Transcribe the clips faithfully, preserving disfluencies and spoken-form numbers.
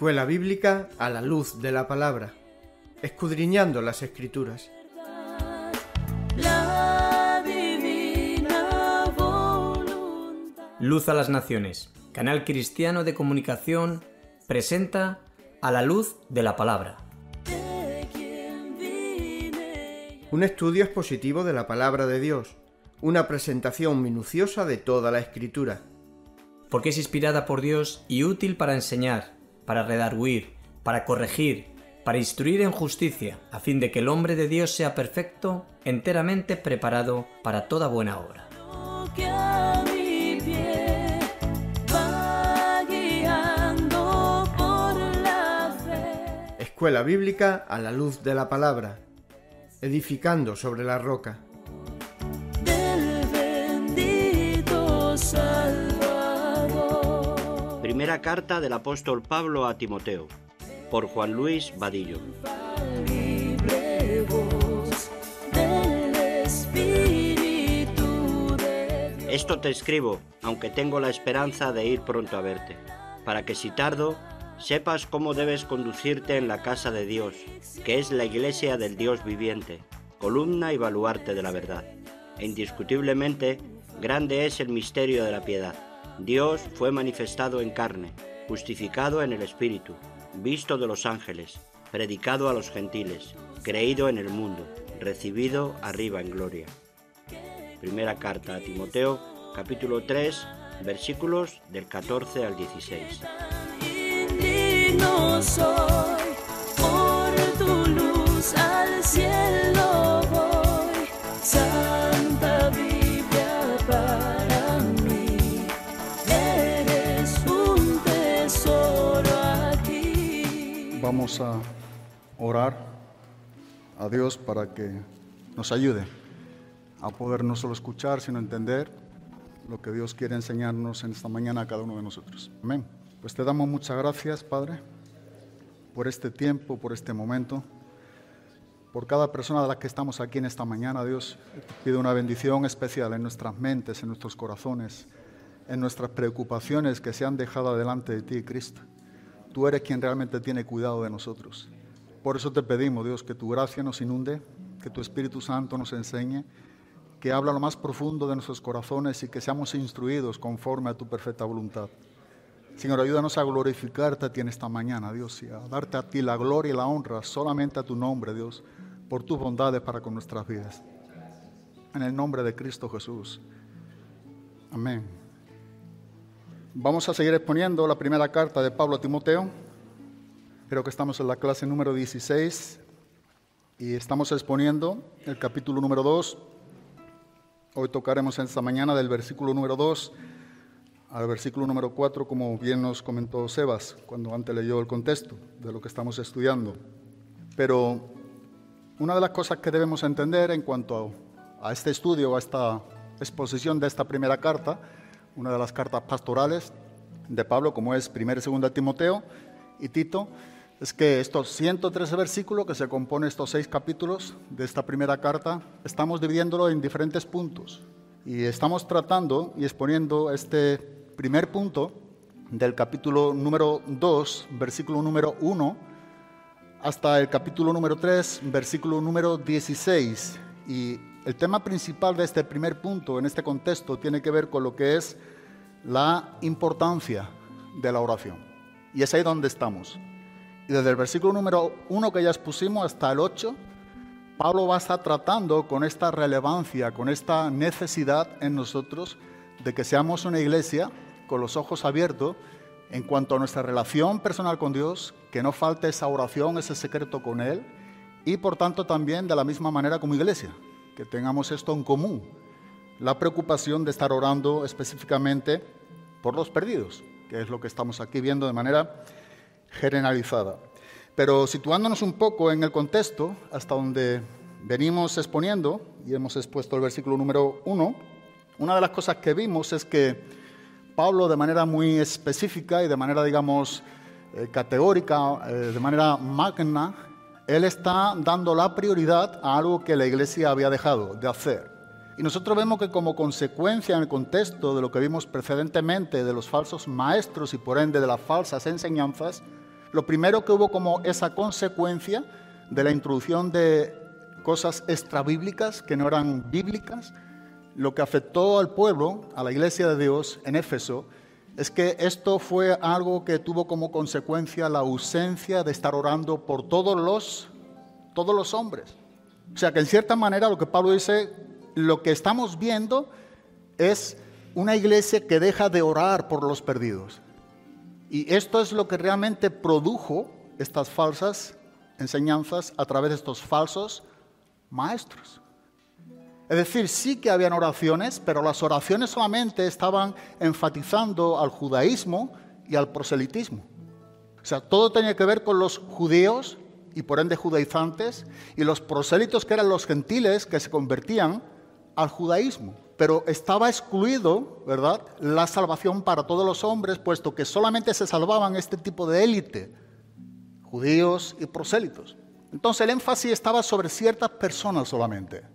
Escuela Bíblica a la luz de la palabra, escudriñando las Escrituras. La divina voluntad. Luz a las Naciones, canal cristiano de comunicación, presenta A la luz de la palabra. Un estudio expositivo de la palabra de Dios, una presentación minuciosa de toda la Escritura. Porque es inspirada por Dios y útil para enseñar, para redarguir, para corregir, para instruir en justicia, a fin de que el hombre de Dios sea perfecto, enteramente preparado para toda buena obra. Que a mi pie va guiando por la fe. Escuela Bíblica a la luz de la palabra, edificando sobre la roca. Del bendito Salvador. Primera carta del apóstol Pablo a Timoteo, por Juan Luis Vadillo. Libre voz del Espíritu de Dios. Esto te escribo, aunque tengo la esperanza de ir pronto a verte, para que si tardo, sepas cómo debes conducirte en la casa de Dios, que es la iglesia del Dios viviente, columna y baluarte de la verdad. E indiscutiblemente, grande es el misterio de la piedad. Dios fue manifestado en carne, justificado en el Espíritu, visto de los ángeles, predicado a los gentiles, creído en el mundo, recibido arriba en gloria. Primera carta a Timoteo, capítulo tres, versículos del catorce al dieciséis. Indigno soy, por tu luz al cielo voy, Santa Biblia para mí, eres un tesoro aquí. Vamos a orar a Dios para que nos ayude a poder no solo escuchar, sino entender lo que Dios quiere enseñarnos en esta mañana a cada uno de nosotros. Amén. Pues te damos muchas gracias, Padre, por este tiempo, por este momento, por cada persona de la que estamos aquí en esta mañana, Dios. Te pido una bendición especial en nuestras mentes, en nuestros corazones, en nuestras preocupaciones que se han dejado delante de ti, Cristo. Tú eres quien realmente tiene cuidado de nosotros. Por eso te pedimos, Dios, que tu gracia nos inunde, que tu Espíritu Santo nos enseñe, que habla lo más profundo de nuestros corazones y que seamos instruidos conforme a tu perfecta voluntad. Señor, ayúdanos a glorificarte a ti en esta mañana, Dios, y a darte a ti la gloria y la honra solamente a tu nombre, Dios, por tus bondades para con nuestras vidas. En el nombre de Cristo Jesús. Amén. Vamos a seguir exponiendo la primera carta de Pablo a Timoteo. Creo que estamos en la clase número dieciséis y estamos exponiendo el capítulo número dos. Hoy tocaremos esta mañana del versículo número dos al versículo número cuatro, como bien nos comentó Sebas cuando antes leyó el contexto de lo que estamos estudiando. Pero una de las cosas que debemos entender en cuanto a, a este estudio, a esta exposición de esta primera carta, una de las cartas pastorales de Pablo, como es primera y segunda Timoteo y Tito, es que estos ciento trece versículos que se componen estos seis capítulos de esta primera carta, estamos dividiéndolo en diferentes puntos. Y estamos tratando y exponiendo este primer punto del capítulo número dos, versículo número uno, hasta el capítulo número tres, versículo número dieciséis. Y el tema principal de este primer punto, en este contexto, tiene que ver con lo que es la importancia de la oración. Y es ahí donde estamos. Y desde el versículo número uno que ya expusimos hasta el ocho, Pablo va a estar tratando con esta relevancia, con esta necesidad en nosotros de que seamos una iglesia con los ojos abiertos en cuanto a nuestra relación personal con Dios, que no falte esa oración, ese secreto con Él, y por tanto también de la misma manera como iglesia, que tengamos esto en común, la preocupación de estar orando específicamente por los perdidos, que es lo que estamos aquí viendo de manera generalizada. Pero situándonos un poco en el contexto, hasta donde venimos exponiendo, y hemos expuesto el versículo número uno, una de las cosas que vimos es que Pablo, de manera muy específica y de manera, digamos, eh, categórica, eh, de manera magna, él está dando la prioridad a algo que la iglesia había dejado de hacer. Y nosotros vemos que como consecuencia en el contexto de lo que vimos precedentemente de los falsos maestros y por ende de las falsas enseñanzas, Lo primero que hubo como esa consecuencia de la introducción de cosas extrabíblicas que no eran bíblicas, lo que afectó al pueblo, a la iglesia de Dios en Éfeso, es que esto fue algo que tuvo como consecuencia la ausencia de estar orando por todos los, todos los hombres. O sea que en cierta manera lo que Pablo dice, lo que estamos viendo es una iglesia que deja de orar por los perdidos. Y esto es lo que realmente produjo estas falsas enseñanzas a través de estos falsos maestros. Es decir, sí que habían oraciones, pero las oraciones solamente estaban enfatizando al judaísmo y al proselitismo. O sea, todo tenía que ver con los judíos y por ende judaizantes, y los prosélitos, que eran los gentiles que se convertían al judaísmo. Pero estaba excluido, ¿verdad?, la salvación para todos los hombres, puesto que solamente se salvaban este tipo de élite, judíos y prosélitos. Entonces el énfasis estaba sobre ciertas personas solamente.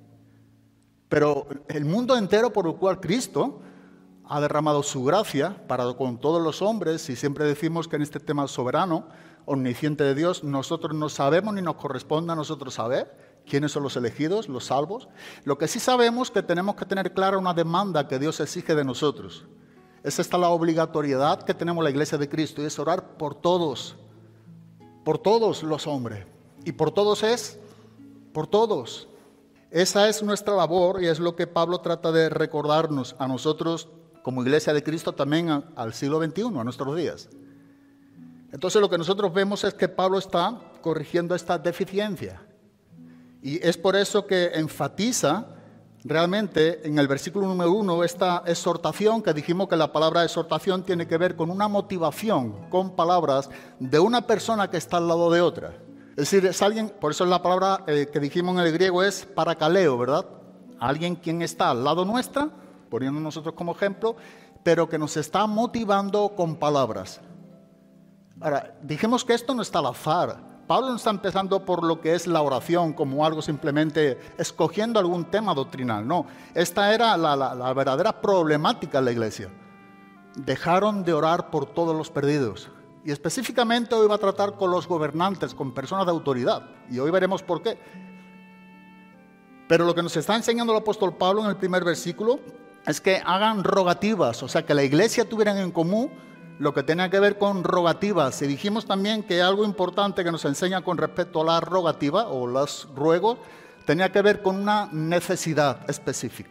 Pero el mundo entero por el cual Cristo ha derramado su gracia para con todos los hombres, y siempre decimos que en este tema soberano, omnisciente de Dios, nosotros no sabemos ni nos corresponde a nosotros saber quiénes son los elegidos, los salvos. Lo que sí sabemos es que tenemos que tener clara una demanda que Dios exige de nosotros. Es esta la obligatoriedad que tenemos la iglesia de Cristo, y es orar por todos, por todos los hombres. Y por todos es, por todos. Esa es nuestra labor y es lo que Pablo trata de recordarnos a nosotros como iglesia de Cristo también a, al siglo veintiuno, a nuestros días. Entonces lo que nosotros vemos es que Pablo está corrigiendo esta deficiencia. Y es por eso que enfatiza realmente en el versículo número uno esta exhortación, que dijimos que la palabra exhortación tiene que ver con una motivación, con palabras de una persona que está al lado de otra. Es decir, es alguien, por eso la palabra eh, que dijimos en el griego es parakaleo, ¿verdad? Alguien quien está al lado nuestra, poniendo nosotros como ejemplo, pero que nos está motivando con palabras. Ahora, dijimos que esto no está al azar. Pablo no está empezando por lo que es la oración como algo simplemente escogiendo algún tema doctrinal. No, esta era la, la, la verdadera problemática de la iglesia. Dejaron de orar por todos los perdidos. Y específicamente hoy va a tratar con los gobernantes, con personas de autoridad. Y hoy veremos por qué. Pero lo que nos está enseñando el apóstol Pablo en el primer versículo es que hagan rogativas, o sea, que la iglesia tuviera en común lo que tenía que ver con rogativas. Y dijimos también que algo importante que nos enseña con respecto a la rogativa o los ruegos tenía que ver con una necesidad específica.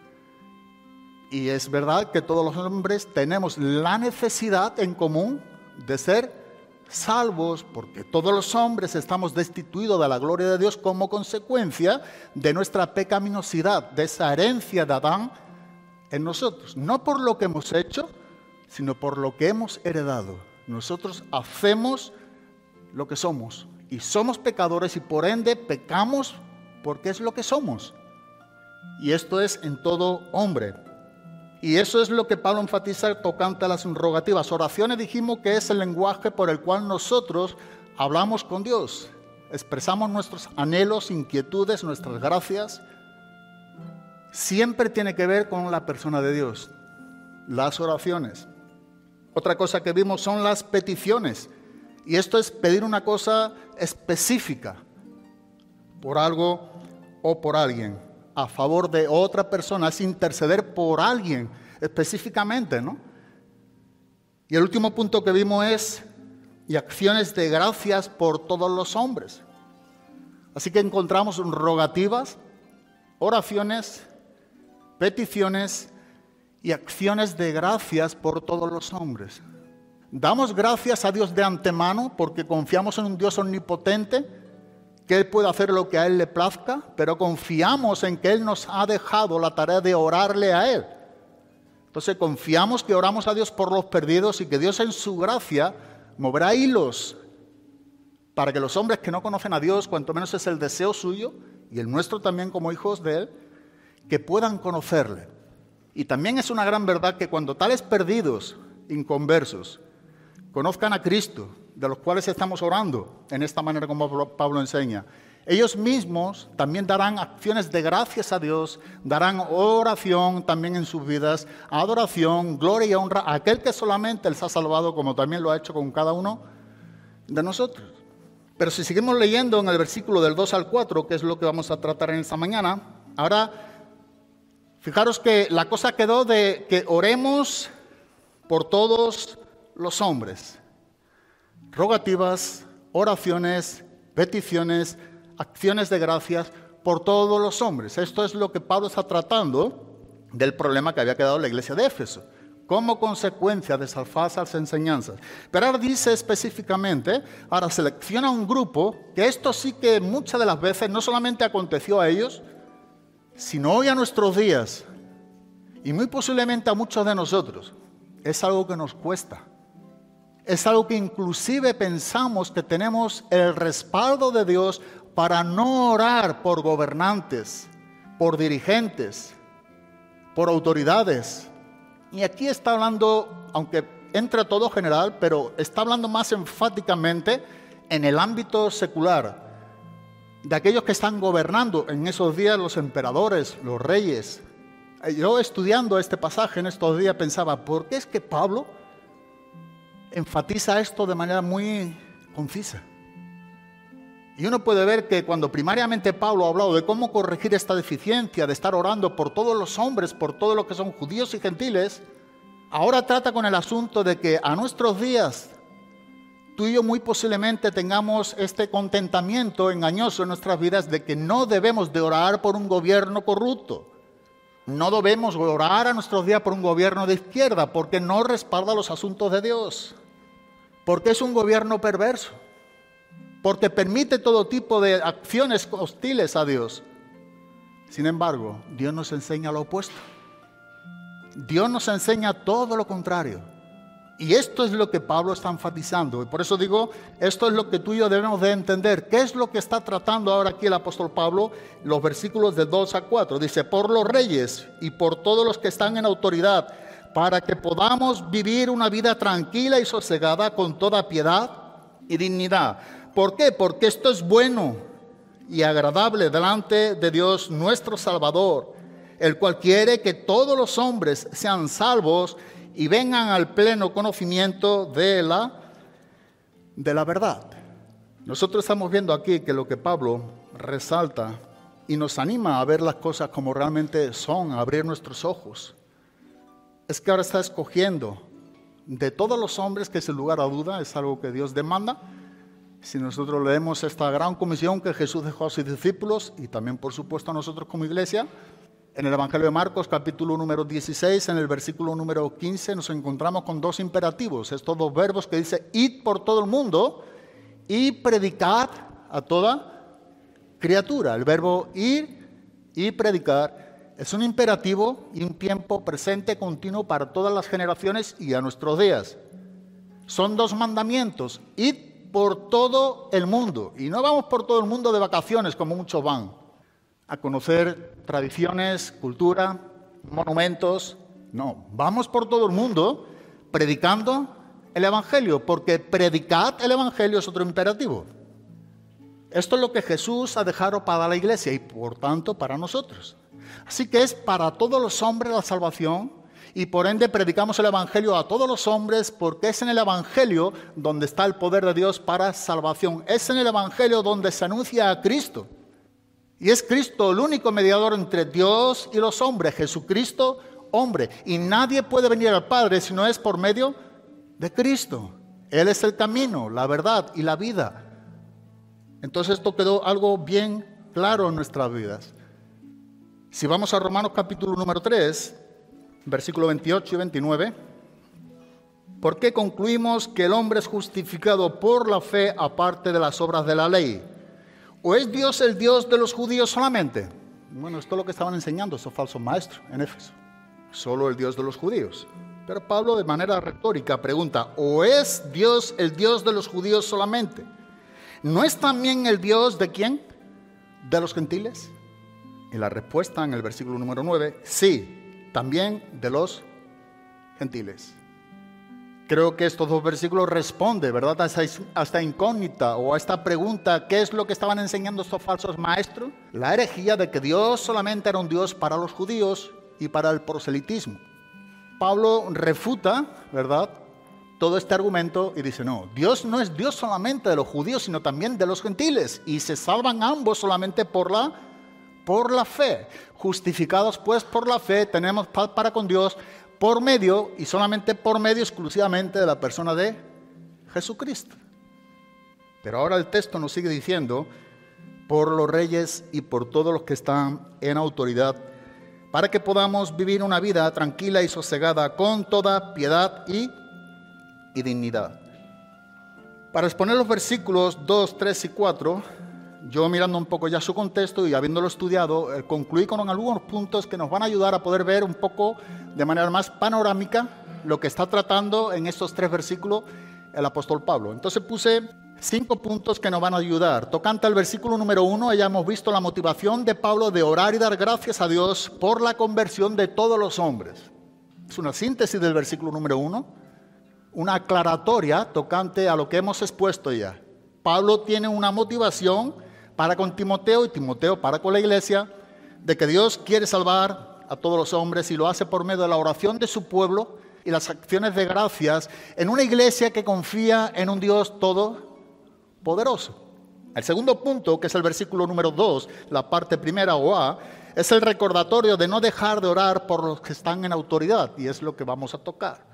Y es verdad que todos los hombres tenemos la necesidad en común de ser salvos, porque todos los hombres estamos destituidos de la gloria de Dios como consecuencia de nuestra pecaminosidad, de esa herencia de Adán en nosotros. No por lo que hemos hecho, sino por lo que hemos heredado. Nosotros hacemos lo que somos y somos pecadores y por ende pecamos porque es lo que somos. Y esto es en todo hombre. Y eso es lo que Pablo enfatiza tocante a las rogativas. Oraciones dijimos que es el lenguaje por el cual nosotros hablamos con Dios. Expresamos nuestros anhelos, inquietudes, nuestras gracias. Siempre tiene que ver con la persona de Dios. Las oraciones. Otra cosa que vimos son las peticiones. Y esto es pedir una cosa específica. Por algo o por alguien. A favor de otra persona, es interceder por alguien específicamente, ¿no? Y el último punto que vimos es y acciones de gracias por todos los hombres. Así que encontramos rogativas, oraciones, peticiones y acciones de gracias por todos los hombres. Damos gracias a Dios de antemano porque confiamos en un Dios omnipotente, que Él puede hacer lo que a Él le plazca, pero confiamos en que Él nos ha dejado la tarea de orarle a Él. Entonces confiamos que oramos a Dios por los perdidos y que Dios en su gracia moverá hilos para que los hombres que no conocen a Dios, cuanto menos es el deseo suyo, y el nuestro también como hijos de Él, que puedan conocerle. Y también es una gran verdad que cuando tales perdidos, inconversos, conozcan a Cristo, de los cuales estamos orando en esta manera como Pablo enseña, ellos mismos también darán acciones de gracias a Dios, darán oración también en sus vidas, adoración, gloria y honra a aquel que solamente les ha salvado, como también lo ha hecho con cada uno de nosotros. Pero si seguimos leyendo en el versículo del dos al cuatro, que es lo que vamos a tratar en esta mañana, ahora fijaros que la cosa quedó de que oremos por todos los hombres. Rogativas, oraciones, peticiones, acciones de gracias por todos los hombres. Esto es lo que Pablo está tratando del problema que había quedado la iglesia de Éfeso, como consecuencia de esas falsas enseñanzas. Pero ahora dice específicamente, ahora selecciona un grupo, que esto sí que muchas de las veces no solamente aconteció a ellos, sino hoy a nuestros días, y muy posiblemente a muchos de nosotros. Es algo que nos cuesta. Es algo que inclusive pensamos que tenemos el respaldo de Dios para no orar por gobernantes, por dirigentes, por autoridades. Y aquí está hablando, aunque entra todo general, pero está hablando más enfáticamente en el ámbito secular, de aquellos que están gobernando en esos días, los emperadores, los reyes. Yo estudiando este pasaje en estos días pensaba, ¿por qué es que Pablo enfatiza esto de manera muy concisa? Y uno puede ver que cuando primariamente Pablo ha hablado de cómo corregir esta deficiencia de estar orando por todos los hombres, por todos los que son judíos y gentiles, ahora trata con el asunto de que a nuestros días tú y yo muy posiblemente tengamos este contentamiento engañoso en nuestras vidas de que no debemos de orar por un gobierno corrupto. No debemos orar a nuestros días por un gobierno de izquierda porque no respalda los asuntos de Dios, porque es un gobierno perverso, porque permite todo tipo de acciones hostiles a Dios. Sin embargo, Dios nos enseña lo opuesto. Dios nos enseña todo lo contrario. Y esto es lo que Pablo está enfatizando. Y por eso digo, esto es lo que tú y yo debemos de entender. ¿Qué es lo que está tratando ahora aquí el apóstol Pablo? Los versículos de dos a cuatro. Dice, por los reyes y por todos los que están en autoridad, para que podamos vivir una vida tranquila y sosegada con toda piedad y dignidad. ¿Por qué? Porque esto es bueno y agradable delante de Dios nuestro Salvador, el cual quiere que todos los hombres sean salvos y vengan al pleno conocimiento de la, de la verdad. Nosotros estamos viendo aquí que lo que Pablo resalta y nos anima a ver las cosas como realmente son, a abrir nuestros ojos, es que ahora está escogiendo de todos los hombres, que sin lugar a duda es algo que Dios demanda. Si nosotros leemos esta gran comisión que Jesús dejó a sus discípulos y también por supuesto a nosotros como iglesia, en el Evangelio de Marcos capítulo número dieciséis, en el versículo número quince, nos encontramos con dos imperativos, estos dos verbos que dice, id por todo el mundo y predicad a toda criatura. El verbo ir y predicar es un imperativo y un tiempo presente continuo para todas las generaciones y a nuestros días. Son dos mandamientos, id por todo el mundo. Y no vamos por todo el mundo de vacaciones como muchos van, a conocer tradiciones, cultura, monumentos. No, vamos por todo el mundo predicando el Evangelio, porque predicar el Evangelio es otro imperativo. Esto es lo que Jesús ha dejado para la iglesia y por tanto para nosotros. Así que es para todos los hombres la salvación y por ende predicamos el Evangelio a todos los hombres porque es en el Evangelio donde está el poder de Dios para salvación. Es en el Evangelio donde se anuncia a Cristo. Y es Cristo el único mediador entre Dios y los hombres, Jesucristo, hombre. Y nadie puede venir al Padre si no es por medio de Cristo. Él es el camino, la verdad y la vida. Entonces esto quedó algo bien claro en nuestras vidas. Si vamos a Romanos capítulo número tres, versículo veintiocho y veintinueve, ¿por qué concluimos que el hombre es justificado por la fe aparte de las obras de la ley? ¿O es Dios el Dios de los judíos solamente? Bueno, esto es lo que estaban enseñando esos falsos maestros en Éfeso. Solo el Dios de los judíos. Pero Pablo de manera retórica pregunta, ¿o es Dios el Dios de los judíos solamente? ¿No es también el Dios de quién? ¿De los gentiles? Y la respuesta en el versículo número nueve, sí, también de los gentiles. Creo que estos dos versículos responden, ¿verdad?, a esta, a esta incógnita o a esta pregunta, ¿qué es lo que estaban enseñando estos falsos maestros? La herejía de que Dios solamente era un Dios para los judíos y para el proselitismo. Pablo refuta, ¿verdad?, todo este argumento y dice, no, Dios no es Dios solamente de los judíos, sino también de los gentiles, y se salvan ambos solamente por la, por la fe. Justificados pues por la fe, tenemos paz para con Dios por medio, y solamente por medio exclusivamente de la persona de Jesucristo. Pero ahora el texto nos sigue diciendo, por los reyes y por todos los que están en autoridad, para que podamos vivir una vida tranquila y sosegada con toda piedad y, y dignidad. Para exponer los versículos dos, tres y cuatro, yo mirando un poco ya su contexto y habiéndolo estudiado, eh, concluí con algunos puntos que nos van a ayudar a poder ver un poco de manera más panorámica lo que está tratando en estos tres versículos el apóstol Pablo. Entonces puse cinco puntos que nos van a ayudar. Tocante al versículo número uno, ya hemos visto la motivación de Pablo de orar y dar gracias a Dios por la conversión de todos los hombres. Es una síntesis del versículo número uno, una aclaratoria tocante a lo que hemos expuesto ya. Pablo tiene una motivación para con Timoteo y Timoteo para con la iglesia de que Dios quiere salvar a todos los hombres y lo hace por medio de la oración de su pueblo y las acciones de gracias en una iglesia que confía en un Dios todopoderoso. El segundo punto, que es el versículo número dos, la parte primera o A, es el recordatorio de no dejar de orar por los que están en autoridad, y es lo que vamos a tocar.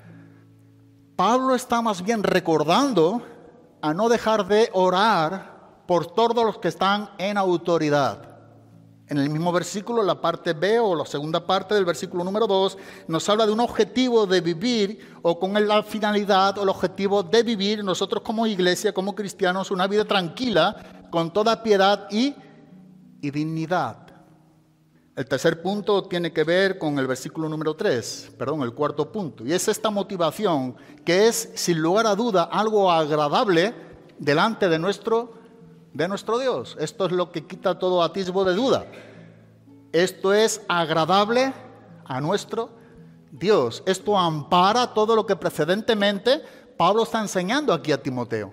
Pablo está más bien recordando a no dejar de orar por todos los que están en autoridad. En el mismo versículo, la parte B o la segunda parte del versículo número dos, nos habla de un objetivo de vivir o con la finalidad o el objetivo de vivir nosotros como iglesia, como cristianos, una vida tranquila, con toda piedad y, y dignidad. El tercer punto tiene que ver con el versículo número tres, perdón, el cuarto punto. Y es esta motivación que es, sin lugar a duda, algo agradable delante de nuestro, de nuestro Dios. Esto es lo que quita todo atisbo de duda. Esto es agradable a nuestro Dios. Esto ampara todo lo que precedentemente Pablo está enseñando aquí a Timoteo.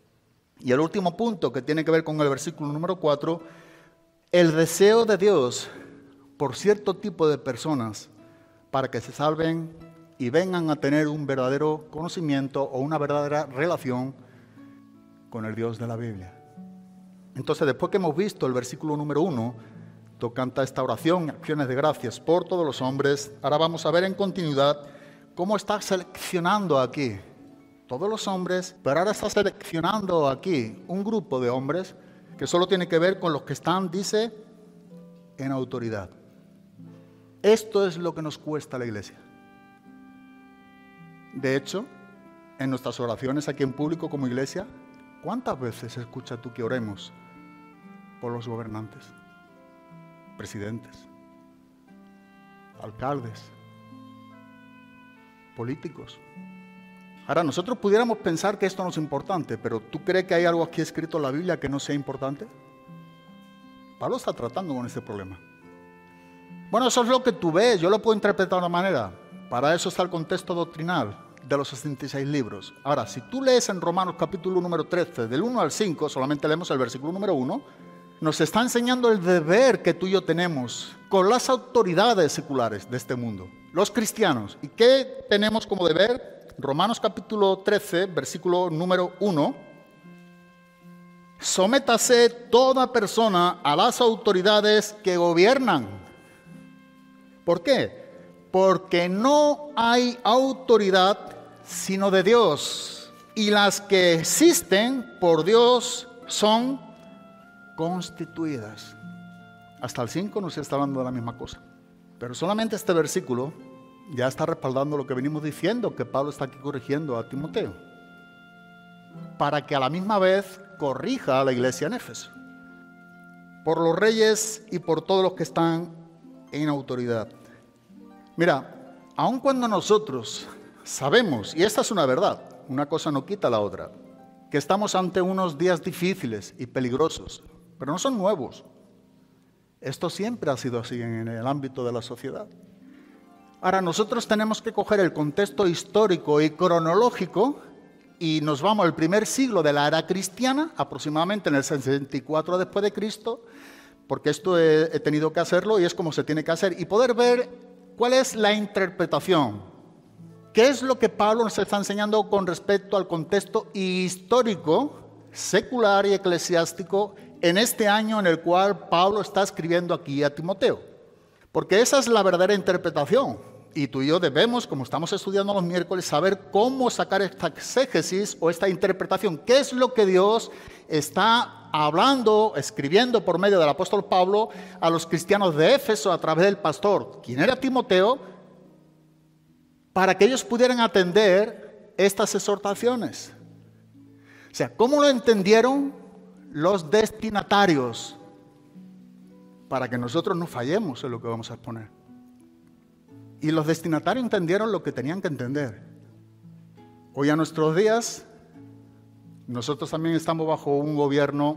Y el último punto que tiene que ver con el versículo número cuatro, el deseo de Dios por cierto tipo de personas para que se salven y vengan a tener un verdadero conocimiento o una verdadera relación con el Dios de la Biblia. Entonces, después que hemos visto el versículo número uno, tocante a esta oración, acciones de gracias por todos los hombres, ahora vamos a ver en continuidad cómo está seleccionando aquí todos los hombres, pero ahora está seleccionando aquí un grupo de hombres que solo tiene que ver con los que están, dice, en autoridad. Esto es lo que nos cuesta a la iglesia. De hecho, en nuestras oraciones aquí en público como iglesia, ¿cuántas veces escuchas tú que oremos por los gobernantes, presidentes, alcaldes, políticos? Ahora, nosotros pudiéramos pensar que esto no es importante, pero ¿tú crees que hay algo aquí escrito en la Biblia que no sea importante? Pablo está tratando con este problema. Bueno, eso es lo que tú ves, yo lo puedo interpretar de una manera. Para eso está el contexto doctrinal de los sesenta y seis libros. Ahora, si tú lees en Romanos capítulo número trece, del uno al cinco, solamente leemos el versículo número uno, nos está enseñando el deber que tú y yo tenemos con las autoridades seculares de este mundo, los cristianos. ¿Y qué tenemos como deber? Romanos capítulo trece, versículo número uno. Sométase toda persona a las autoridades que gobiernan. ¿Por qué? Porque no hay autoridad sino de Dios, y las que existen por Dios son constituidas. Hasta el cinco nos está hablando de la misma cosa. Pero solamente este versículo ya está respaldando lo que venimos diciendo, que Pablo está aquí corrigiendo a Timoteo, para que a la misma vez corrija a la iglesia en Éfeso. Por los reyes y por todos los que están en autoridad. Mira, aun cuando nosotros sabemos, y esta es una verdad, una cosa no quita la otra, que estamos ante unos días difíciles y peligrosos, pero no son nuevos. Esto siempre ha sido así en el ámbito de la sociedad. Ahora, nosotros tenemos que coger el contexto histórico y cronológico y nos vamos al primer siglo de la era cristiana, aproximadamente en el sesenta y cuatro después de Cristo, porque esto he, he tenido que hacerlo y es como se tiene que hacer, y poder ver cuál es la interpretación ¿Qué es lo que Pablo nos está enseñando con respecto al contexto histórico, secular y eclesiástico en este año en el cual Pablo está escribiendo aquí a Timoteo? Porque esa es la verdadera interpretación. Y tú y yo debemos, como estamos estudiando los miércoles, saber cómo sacar esta exégesis o esta interpretación. ¿Qué es lo que Dios está hablando, escribiendo por medio del apóstol Pablo a los cristianos de Éfeso a través del pastor, quien era Timoteo, para que ellos pudieran atender estas exhortaciones? O sea, ¿cómo lo entendieron los destinatarios? Para que nosotros no fallemos en lo que vamos a exponer. Y los destinatarios entendieron lo que tenían que entender. Hoy a nuestros días, nosotros también estamos bajo un gobierno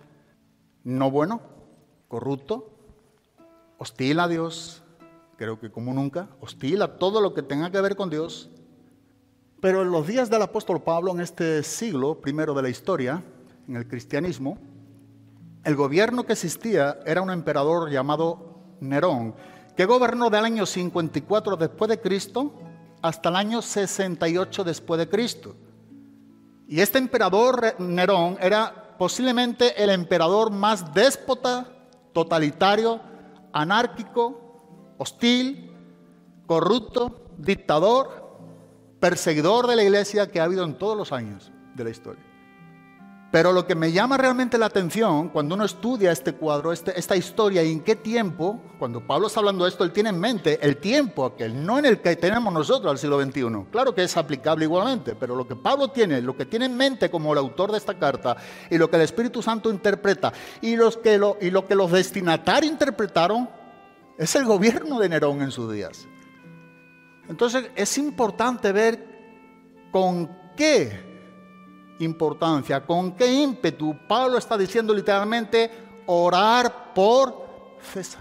no bueno, corrupto, hostil a Dios, creo que como nunca, hostil a todo lo que tenga que ver con Dios. Pero en los días del apóstol Pablo, en este siglo primero de la historia, en el cristianismo, el gobierno que existía era un emperador llamado Nerón, que gobernó del año cincuenta y cuatro después de Cristo hasta el año sesenta y ocho después de Cristo. Y este emperador Nerón era posiblemente el emperador más déspota, totalitario, anárquico, hostil, corrupto, dictador, perseguidor de la iglesia que ha habido en todos los años de la historia. Pero lo que me llama realmente la atención cuando uno estudia este cuadro, este, esta historia y en qué tiempo, cuando Pablo está hablando de esto, él tiene en mente el tiempo aquel, no en el que tenemos nosotros al siglo veintiuno. Claro que es aplicable igualmente, pero lo que Pablo tiene, lo que tiene en mente como el autor de esta carta y lo que el Espíritu Santo interpreta y, los que lo, y lo que los destinatarios interpretaron es el gobierno de Nerón en sus días. Entonces es importante ver con qué importancia, con qué ímpetu Pablo está diciendo literalmente orar por César.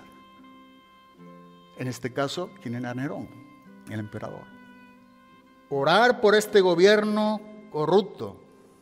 En este caso, ¿quién era Nerón? El emperador. Orar por este gobierno corrupto,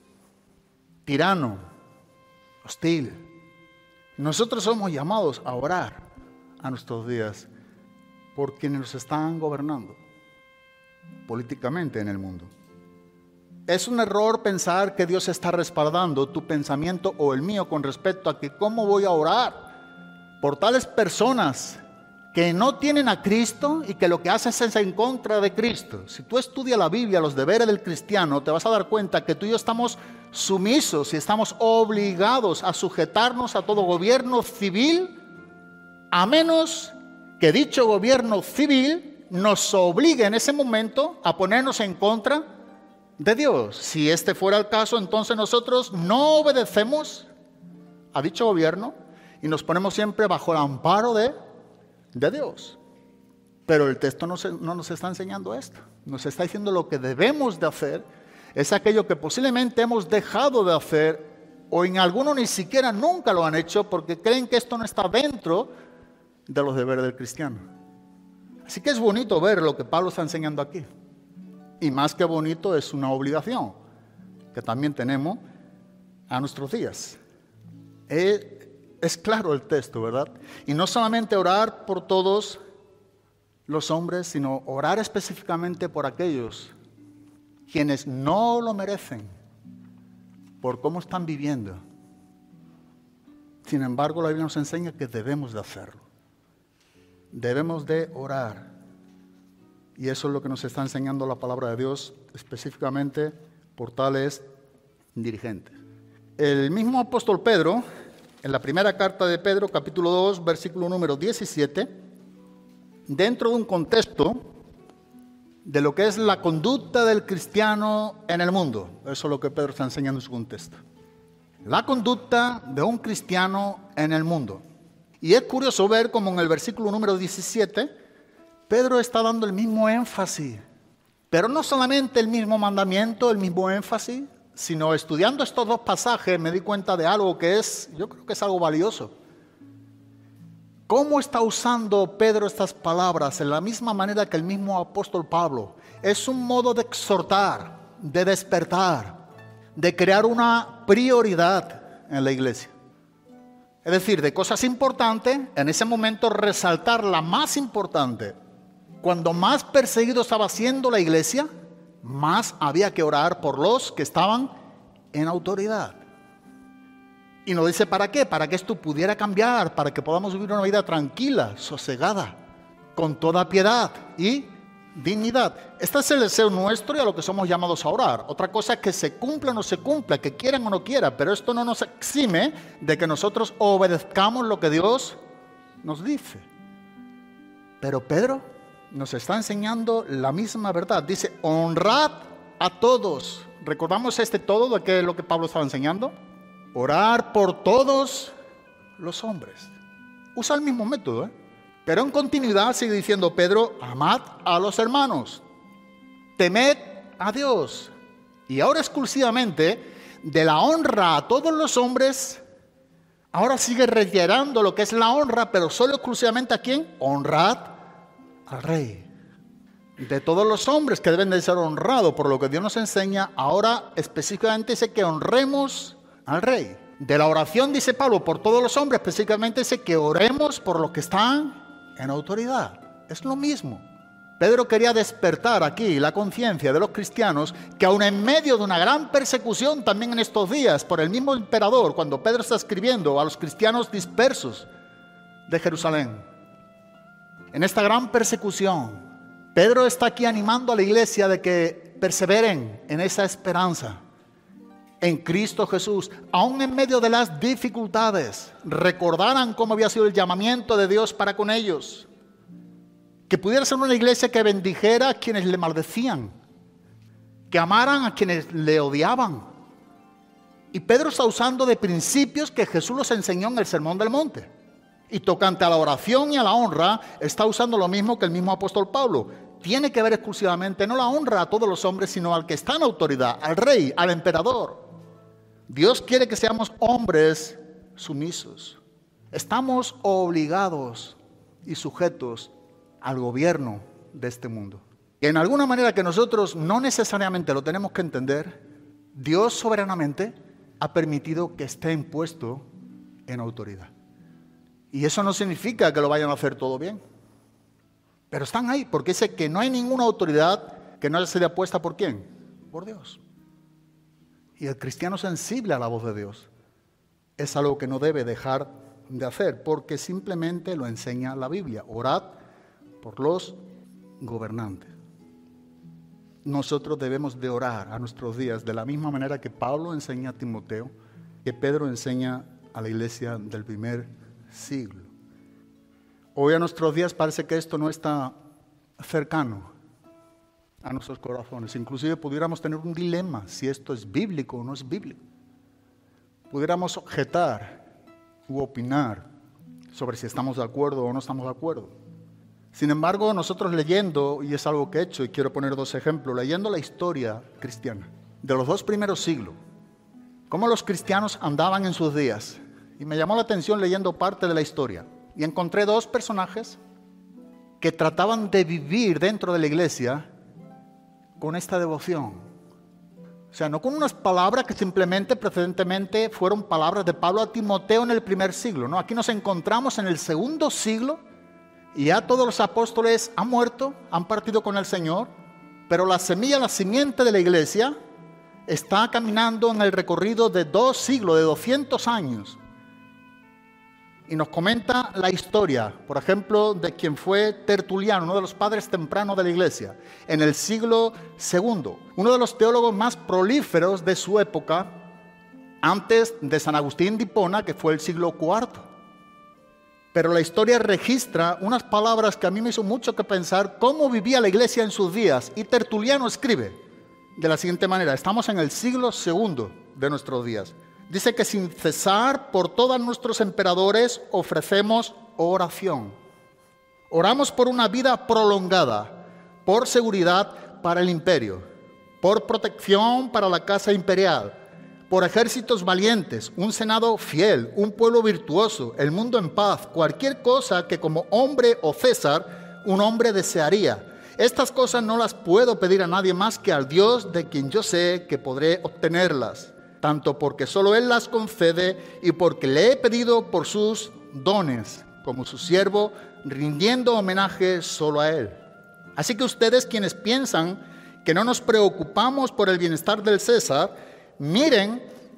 tirano, hostil. Nosotros somos llamados a orar a nuestros días por quienes nos están gobernando políticamente en el mundo. Es un error pensar que Dios está respaldando tu pensamiento o el mío con respecto a que cómo voy a orar por tales personas que no tienen a Cristo y que lo que hacen es en contra de Cristo. Si tú estudias la Biblia, los deberes del cristiano, te vas a dar cuenta que tú y yo estamos sumisos y estamos obligados a sujetarnos a todo gobierno civil, a menos que dicho gobierno civil nos obligue en ese momento a ponernos en contra de Dios. Si este fuera el caso, entonces nosotros no obedecemos a dicho gobierno y nos ponemos siempre bajo el amparo de, de Dios. Pero el texto no, se, no nos está enseñando esto. Nos está diciendo lo que debemos de hacer es aquello que posiblemente hemos dejado de hacer o en algunos ni siquiera nunca lo han hecho porque creen que esto no está dentro de los deberes del cristiano. Así que es bonito ver lo que Pablo está enseñando aquí. Y más que bonito, es una obligación que también tenemos a nuestros días. Es, es claro el texto, ¿verdad? Y no solamente orar por todos los hombres, sino orar específicamente por aquellos quienes no lo merecen, por cómo están viviendo. Sin embargo, la Biblia nos enseña que debemos de hacerlo. Debemos de orar. Y eso es lo que nos está enseñando la palabra de Dios, específicamente por tales dirigentes. El mismo apóstol Pedro, en la primera carta de Pedro, capítulo dos, versículo número diecisiete, dentro de un contexto de lo que es la conducta del cristiano en el mundo. Eso es lo que Pedro está enseñando en su contexto. La conducta de un cristiano en el mundo. Y es curioso ver cómo en el versículo número diecisiete, Pedro está dando el mismo énfasis, pero no solamente el mismo mandamiento, el mismo énfasis, sino estudiando estos dos pasajes me di cuenta de algo que es, yo creo que es algo valioso. ¿Cómo está usando Pedro estas palabras? En la misma manera que el mismo apóstol Pablo. Es un modo de exhortar, de despertar, de crear una prioridad en la iglesia. Es decir, de cosas importantes, en ese momento resaltar la más importante. cuando más perseguido estaba siendo la iglesia, más había que orar por los que estaban en autoridad. Y nos dice, ¿para qué? Para que esto pudiera cambiar, para que podamos vivir una vida tranquila, sosegada, con toda piedad y dignidad. Este es el deseo nuestro y a lo que somos llamados a orar. Otra cosa es que se cumpla o no se cumpla, que quieran o no quieran, pero esto no nos exime de que nosotros obedezcamos lo que Dios nos dice. Pero Pedro nos está enseñando la misma verdad. Dice, honrad a todos. ¿Recordamos este todo de qué es lo que Pablo estaba enseñando? Orar por todos los hombres. Usa el mismo método, ¿eh? Pero en continuidad sigue diciendo Pedro, amad a los hermanos, temed a Dios. Y ahora exclusivamente de la honra a todos los hombres, ahora sigue reiterando lo que es la honra, pero solo exclusivamente a quién? Honrad al rey. De todos los hombres que deben de ser honrados por lo que Dios nos enseña, ahora específicamente dice que honremos al rey. De la oración, dice Pablo, por todos los hombres, específicamente dice que oremos por los que están en autoridad. Es lo mismo. Pedro quería despertar aquí la conciencia de los cristianos que aun en medio de una gran persecución también en estos días por el mismo emperador, cuando Pedro está escribiendo a los cristianos dispersos de Jerusalén, en esta gran persecución, Pedro está aquí animando a la iglesia de que perseveren en esa esperanza en Cristo Jesús, aún en medio de las dificultades, recordaran cómo había sido el llamamiento de Dios para con ellos. Que pudiera ser una iglesia que bendijera a quienes le maldecían, que amaran a quienes le odiaban. Y Pedro está usando de principios que Jesús los enseñó en el Sermón del Monte. Y tocante a la oración y a la honra, está usando lo mismo que el mismo apóstol Pablo. Tiene que ver exclusivamente no la honra a todos los hombres, sino al que está en autoridad, al rey, al emperador. Dios quiere que seamos hombres sumisos. Estamos obligados y sujetos al gobierno de este mundo. Y en alguna manera que nosotros no necesariamente lo tenemos que entender, Dios soberanamente ha permitido que esté impuesto en autoridad. Y eso no significa que lo vayan a hacer todo bien. Pero están ahí, porque dice que no hay ninguna autoridad que no haya sido puesta por ¿quién? Por Dios. Y el cristiano sensible a la voz de Dios es algo que no debe dejar de hacer, porque simplemente lo enseña la Biblia. Orad por los gobernantes. Nosotros debemos de orar a nuestros días de la misma manera que Pablo enseña a Timoteo, que Pedro enseña a la iglesia del primer siglo. Hoy a nuestros días parece que esto no está cercano a nuestros corazones. Inclusive pudiéramos tener un dilema si esto es bíblico o no es bíblico. Pudiéramos objetar u opinar sobre si estamos de acuerdo o no estamos de acuerdo. Sin embargo, nosotros leyendo, y es algo que he hecho y quiero poner dos ejemplos, leyendo la historia cristiana de los dos primeros siglos, cómo los cristianos andaban en sus días, y me llamó la atención leyendo parte de la historia, y encontré dos personajes que trataban de vivir dentro de la iglesia con esta devoción. O sea, no con unas palabras que simplemente precedentemente fueron palabras de Pablo a Timoteo en el primer siglo. No, aquí nos encontramos en el segundo siglo y ya todos los apóstoles han muerto, han partido con el Señor, pero la semilla, la simiente de la iglesia está caminando en el recorrido de dos siglos, de doscientos años. Y nos comenta la historia, por ejemplo, de quien fue Tertuliano, uno de los padres tempranos de la iglesia, en el siglo segundo, uno de los teólogos más prolíferos de su época, antes de San Agustín de Hipona, que fue el siglo cuarto. Pero la historia registra unas palabras que a mí me hizo mucho que pensar cómo vivía la iglesia en sus días. Y Tertuliano escribe de la siguiente manera: estamos en el siglo segundo de nuestros días. Dice que sin cesar por todos nuestros emperadores ofrecemos oración. Oramos por una vida prolongada, por seguridad para el imperio, por protección para la casa imperial, por ejércitos valientes, un senado fiel, un pueblo virtuoso, el mundo en paz, cualquier cosa que como hombre o César un hombre desearía. Estas cosas no las puedo pedir a nadie más que al Dios de quien yo sé que podré obtenerlas, tanto porque solo Él las concede y porque le he pedido por sus dones, como su siervo, rindiendo homenaje solo a Él. Así que ustedes quienes piensan que no nos preocupamos por el bienestar del César, miren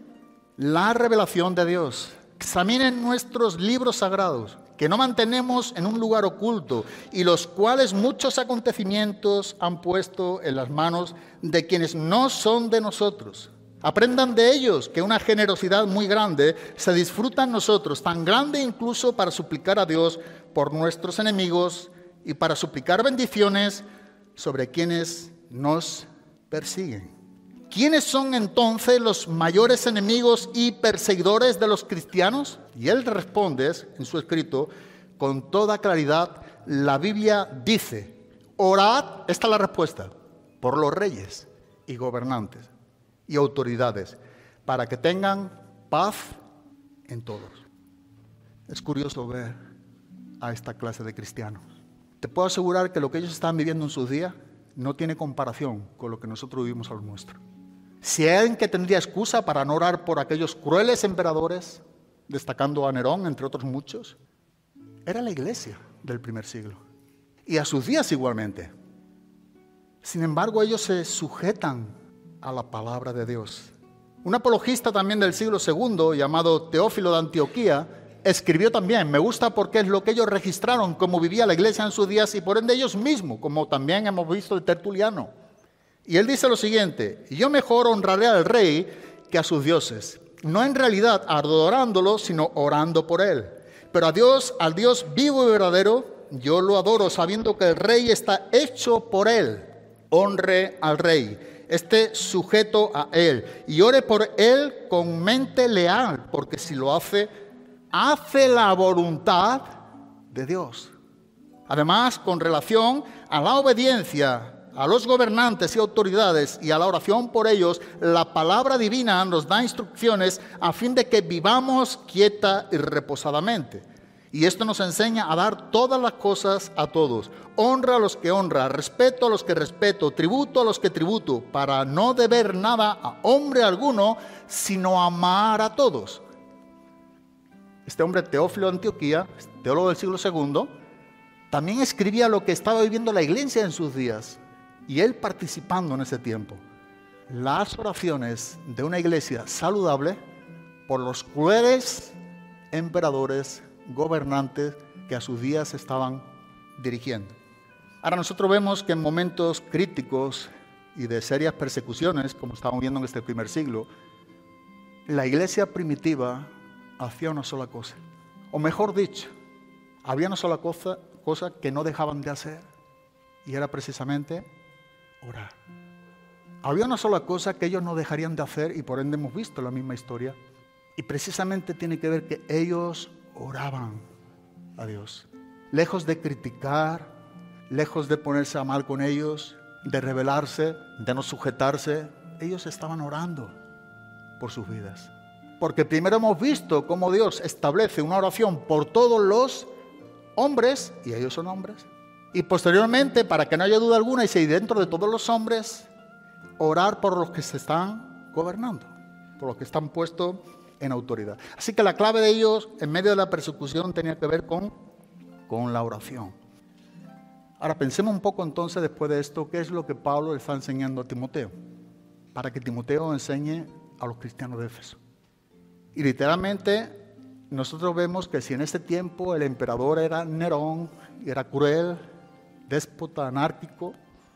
la revelación de Dios. Examinen nuestros libros sagrados, que no mantenemos en un lugar oculto, y los cuales muchos acontecimientos han puesto en las manos de quienes no son de nosotros. Aprendan de ellos que una generosidad muy grande se disfruta en nosotros, tan grande incluso para suplicar a Dios por nuestros enemigos y para suplicar bendiciones sobre quienes nos persiguen. ¿Quiénes son entonces los mayores enemigos y perseguidores de los cristianos? Y él responde en su escrito con toda claridad. La Biblia dice: orad, esta es la respuesta, por los reyes y gobernantes y autoridades, para que tengan paz en todos. Es curioso ver a esta clase de cristianos. Te puedo asegurar que lo que ellos están viviendo en sus días no tiene comparación con lo que nosotros vivimos a lo nuestro. Si hay alguien que tendría excusa para no orar por aquellos crueles emperadores, destacando a Nerón, entre otros muchos, era la iglesia del primer siglo. Y a sus días igualmente. Sin embargo, ellos se sujetan a la palabra de Dios. Un apologista también del siglo segundo, llamado Teófilo de Antioquía, escribió también: me gusta porque es lo que ellos registraron, cómo vivía la iglesia en sus días y por ende ellos mismos, como también hemos visto de Tertuliano. Y él dice lo siguiente: yo mejor honraré al rey que a sus dioses, no en realidad adorándolo, sino orando por él. Pero a Dios, al Dios vivo y verdadero, yo lo adoro, sabiendo que el rey está hecho por él. Honre al rey, esté sujeto a él, y ore por él con mente leal, porque si lo hace, hace la voluntad de Dios. Además, con relación a la obediencia a los gobernantes y autoridades y a la oración por ellos, la palabra divina nos da instrucciones a fin de que vivamos quieta y reposadamente. Y esto nos enseña a dar todas las cosas a todos. Honra a los que honra, respeto a los que respeto, tributo a los que tributo, para no deber nada a hombre alguno, sino amar a todos. Este hombre, Teófilo de Antioquía, teólogo del siglo segundo, también escribía lo que estaba viviendo la iglesia en sus días. Y él participando en ese tiempo. Las oraciones de una iglesia saludable por los crueles emperadores, gobernantes que a sus días estaban dirigiendo. Ahora nosotros vemos que en momentos críticos y de serias persecuciones, como estamos viendo en este primer siglo, la iglesia primitiva hacía una sola cosa. O mejor dicho, había una sola cosa, cosa que no dejaban de hacer. Y era precisamente orar. Había una sola cosa que ellos no dejarían de hacer y por ende hemos visto la misma historia. Y precisamente tiene que ver que ellos oraban a Dios. Lejos de criticar, lejos de ponerse a mal con ellos, de rebelarse, de no sujetarse, ellos estaban orando por sus vidas. Porque primero hemos visto cómo Dios establece una oración por todos los hombres, y ellos son hombres. Y posteriormente, para que no haya duda alguna, y si dentro de todos los hombres, orar por los que se están gobernando, por los que están puestos en autoridad. Así que la clave de ellos, en medio de la persecución, tenía que ver con, con la oración. Ahora pensemos un poco entonces, después de esto, qué es lo que Pablo le está enseñando a Timoteo, para que Timoteo enseñe a los cristianos de Éfeso. Y literalmente, nosotros vemos que si en ese tiempo el emperador era Nerón, era cruel, déspota, anárquico,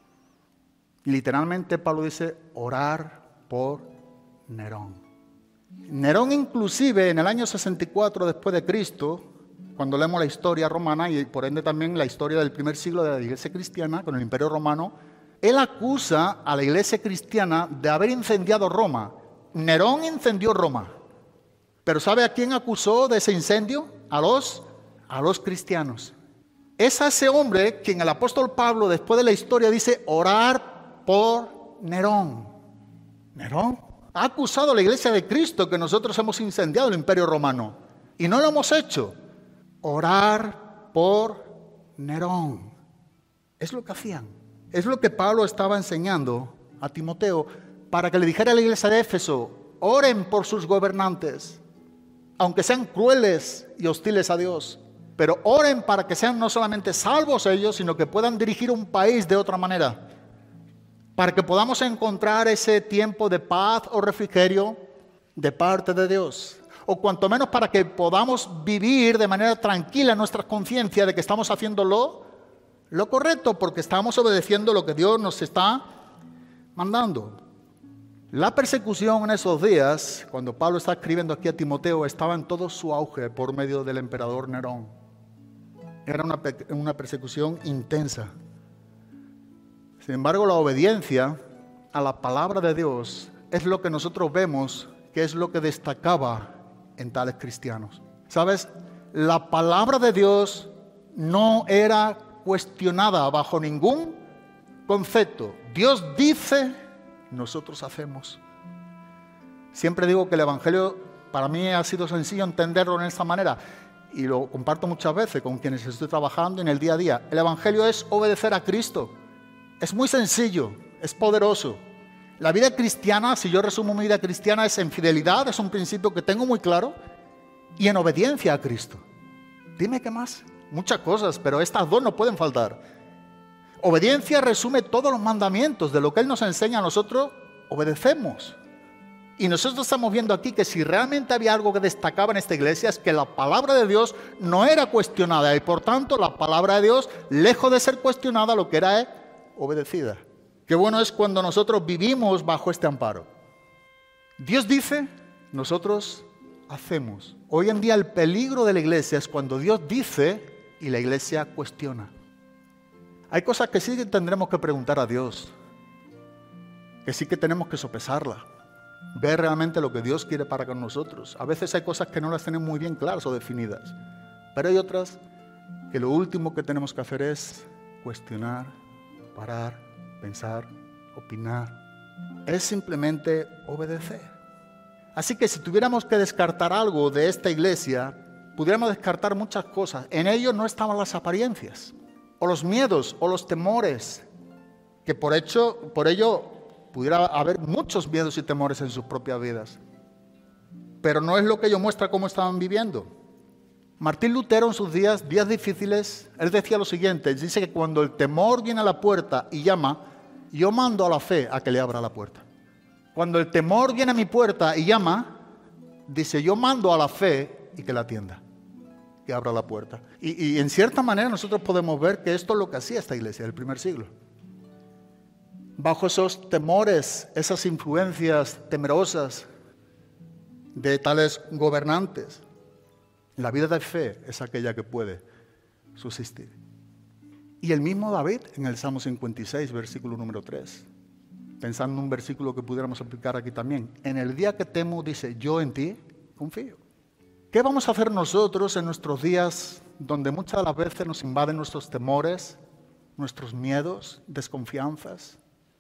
literalmente Pablo dice orar por Nerón. Nerón inclusive en el año sesenta y cuatro después de Cristo, cuando leemos la historia romana y por ende también la historia del primer siglo de la iglesia cristiana con el imperio romano, él acusa a la iglesia cristiana de haber incendiado Roma. Nerón incendió Roma, pero ¿sabe a quién acusó de ese incendio? A los, a los cristianos. Es a ese hombre quien el apóstol Pablo, después de la historia, dice orar por Nerón. Nerón ha acusado a la iglesia de Cristo que nosotros hemos incendiado el imperio romano. Y no lo hemos hecho. Orar por Nerón. Es lo que hacían. Es lo que Pablo estaba enseñando a Timoteo para que le dijera a la iglesia de Éfeso, oren por sus gobernantes, aunque sean crueles y hostiles a Dios. pero oren para que sean no solamente salvos ellos, sino que puedan dirigir un país de otra manera, para que podamos encontrar ese tiempo de paz o refrigerio de parte de Dios, o cuanto menos para que podamos vivir de manera tranquila en nuestra conciencia de que estamos haciéndolo lo correcto, porque estamos obedeciendo lo que Dios nos está mandando. La persecución en esos días, cuando Pablo está escribiendo aquí a Timoteo, estaba en todo su auge por medio del emperador Nerón. Era una, una persecución intensa. Sin embargo, la obediencia a la palabra de Dios es lo que nosotros vemos que es lo que destacaba en tales cristianos. ¿Sabes? La palabra de Dios no era cuestionada bajo ningún concepto. Dios dice, nosotros hacemos. Siempre digo que el Evangelio para mí ha sido sencillo entenderlo en esta manera, y lo comparto muchas veces con quienes estoy trabajando en el día a día. El Evangelio es obedecer a Cristo. Es muy sencillo, es poderoso. La vida cristiana, si yo resumo mi vida cristiana, es en fidelidad, es un principio que tengo muy claro, y en obediencia a Cristo. Dime qué más. Muchas cosas, pero estas dos no pueden faltar. Obediencia resume todos los mandamientos de lo que Él nos enseña, a nosotros obedecemos. Y nosotros estamos viendo aquí que si realmente había algo que destacaba en esta iglesia es que la palabra de Dios no era cuestionada, y por tanto la palabra de Dios, lejos de ser cuestionada, lo que era es obedecida. Qué bueno es cuando nosotros vivimos bajo este amparo. Dios dice, nosotros hacemos. Hoy en día el peligro de la iglesia es cuando Dios dice y la iglesia cuestiona. Hay cosas que sí que tendremos que preguntar a Dios, que sí que tenemos que sopesarla, ver realmente lo que Dios quiere para con nosotros. A veces hay cosas que no las tenemos muy bien claras o definidas, pero hay otras que lo último que tenemos que hacer es cuestionar, parar, pensar, opinar. Es simplemente obedecer. Así que si tuviéramos que descartar algo de esta iglesia, pudiéramos descartar muchas cosas. En ello no estaban las apariencias, o los miedos, o los temores, que por, hecho, por ello pudiera haber muchos miedos y temores en sus propias vidas. Pero no es lo que ello muestra cómo estaban viviendo. Martín Lutero en sus días, días difíciles, él decía lo siguiente, dice que cuando el temor viene a la puerta y llama, yo mando a la fe a que le abra la puerta. Cuando el temor viene a mi puerta y llama, dice, yo mando a la fe y que la atienda, que abra la puerta. Y, y en cierta manera nosotros podemos ver que esto es lo que hacía esta iglesia del primer siglo. Bajo esos temores, esas influencias temerosas de tales gobernantes, la vida de fe es aquella que puede subsistir. Y el mismo David en el Salmo cincuenta y seis, versículo número tres, pensando en un versículo que pudiéramos aplicar aquí también, en el día que temo, dice, yo en ti confío. ¿Qué vamos a hacer nosotros en nuestros días donde muchas de las veces nos invaden nuestros temores, nuestros miedos, desconfianzas?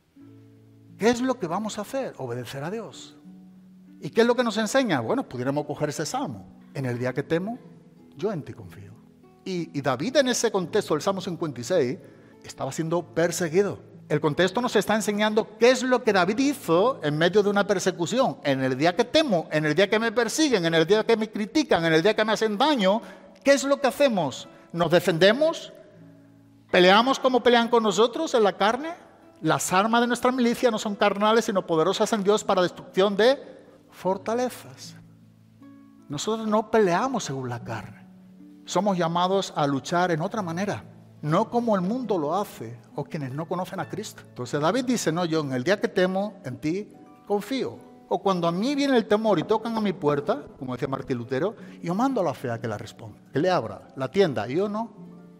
¿Qué es lo que vamos a hacer? Obedecer a Dios. ¿Y qué es lo que nos enseña? Bueno, pudiéramos coger ese salmo. En el día que temo, yo en ti confío. Y, y David en ese contexto del Salmo cincuenta y seis estaba siendo perseguido. El contexto nos está enseñando qué es lo que David hizo en medio de una persecución. En el día que temo, en el día que me persiguen, en el día que me critican, en el día que me hacen daño, ¿qué es lo que hacemos? ¿Nos defendemos? ¿Peleamos como pelean con nosotros en la carne? Las armas de nuestra milicia no son carnales, sino poderosas en Dios para destrucción de fortalezas. Nosotros no peleamos según la carne. Somos llamados a luchar en otra manera, no como el mundo lo hace o quienes no conocen a Cristo. Entonces David dice, no, yo en el día que temo, en ti confío. O cuando a mí viene el temor y tocan a mi puerta, como decía Martín Lutero, yo mando a la fe a que la responda, que le abra, la atienda, y yo no.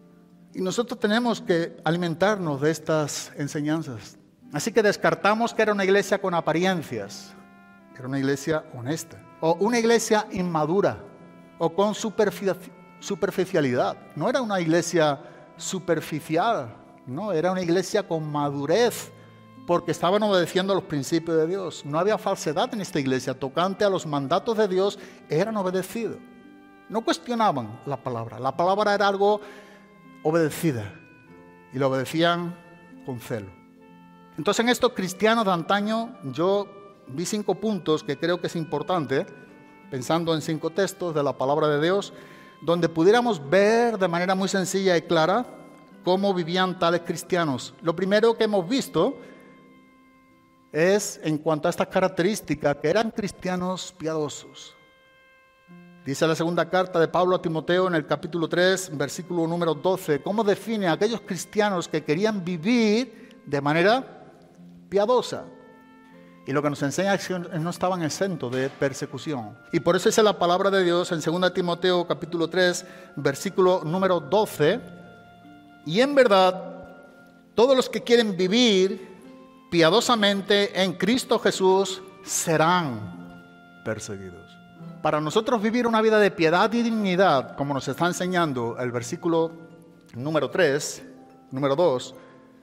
Y nosotros tenemos que alimentarnos de estas enseñanzas. Así que descartamos que era una iglesia con apariencias, era una iglesia honesta, o una iglesia inmadura, o con superficialidad. No era una iglesia superficial, no, era una iglesia con madurez, porque estaban obedeciendo los principios de Dios. No había falsedad en esta iglesia, tocante a los mandatos de Dios, eran obedecidos. No cuestionaban la palabra, la palabra era algo obedecida, y lo obedecían con celo. Entonces en estos cristianos de antaño, yo vi cinco puntos que creo que es importante, pensando en cinco textos de la palabra de Dios, donde pudiéramos ver de manera muy sencilla y clara cómo vivían tales cristianos. Lo primero que hemos visto es en cuanto a estas características, que eran cristianos piadosos. Dice la segunda carta de Pablo a Timoteo en el capítulo tres, versículo número doce, cómo define a aquellos cristianos que querían vivir de manera piadosa. Y lo que nos enseña es que no estaban exentos de persecución. Y por eso dice la palabra de Dios en segunda Timoteo capítulo tres, versículo número doce, y en verdad, todos los que quieren vivir piadosamente en Cristo Jesús serán perseguidos. Para nosotros vivir una vida de piedad y dignidad, como nos está enseñando el versículo número tres, número dos,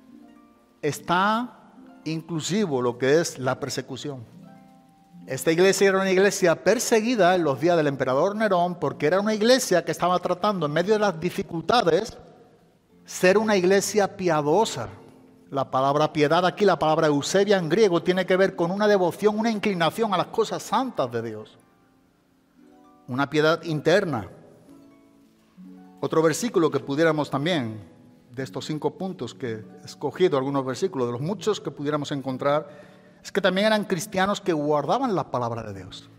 está inclusivo lo que es la persecución. Esta iglesia era una iglesia perseguida en los días del emperador Nerón, porque era una iglesia que estaba tratando en medio de las dificultades ser una iglesia piadosa. La palabra piedad aquí, la palabra eusebia en griego, tiene que ver con una devoción, una inclinación a las cosas santas de Dios. Una piedad interna. Otro versículo que pudiéramos también, de estos cinco puntos que he escogido, algunos versículos, de los muchos que pudiéramos encontrar, es que también eran cristianos que guardaban la palabra de Dios.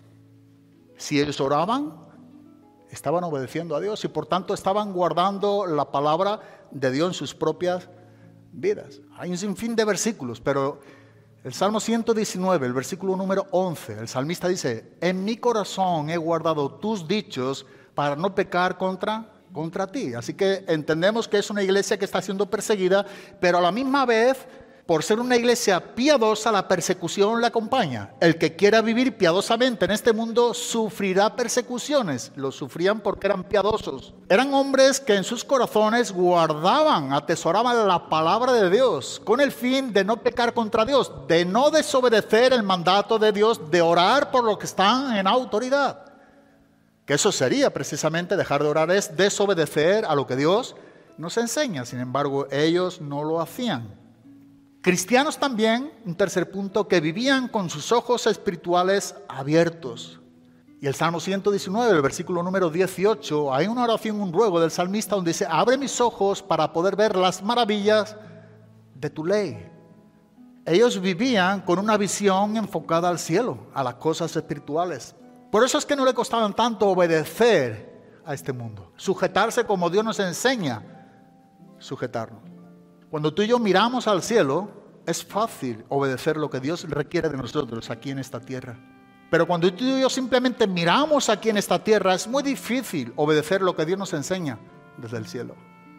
Si ellos oraban, estaban obedeciendo a Dios y por tanto estaban guardando la palabra de Dios en sus propias vidas. Hay un sinfín de versículos, pero el Salmo ciento diecinueve, el versículo número once, el salmista dice: en mi corazón he guardado tus dichos para no pecar contra, contra ti. Así que entendemos que es una iglesia que está siendo perseguida, pero a la misma vez, por ser una iglesia piadosa, la persecución la acompaña. El que quiera vivir piadosamente en este mundo sufrirá persecuciones. Lo sufrían porque eran piadosos. Eran hombres que en sus corazones guardaban, atesoraban la palabra de Dios, con el fin de no pecar contra Dios, de no desobedecer el mandato de Dios, de orar por los que están en autoridad. Que eso sería precisamente dejar de orar, es desobedecer a lo que Dios nos enseña. Sin embargo, ellos no lo hacían. Cristianos también, un tercer punto, que vivían con sus ojos espirituales abiertos. Y el Salmo ciento diecinueve, el versículo número dieciocho, hay una oración, un ruego del salmista donde dice: abre mis ojos para poder ver las maravillas de tu ley. Ellos vivían con una visión enfocada al cielo, a las cosas espirituales. Por eso es que no le costaban tanto obedecer a este mundo, sujetarse como Dios nos enseña sujetarnos. Cuando tú y yo miramos al cielo, es fácil obedecer lo que Dios requiere de nosotros aquí en esta tierra. Pero cuando tú y yo simplemente miramos aquí en esta tierra, es muy difícil obedecer lo que Dios nos enseña desde el cielo.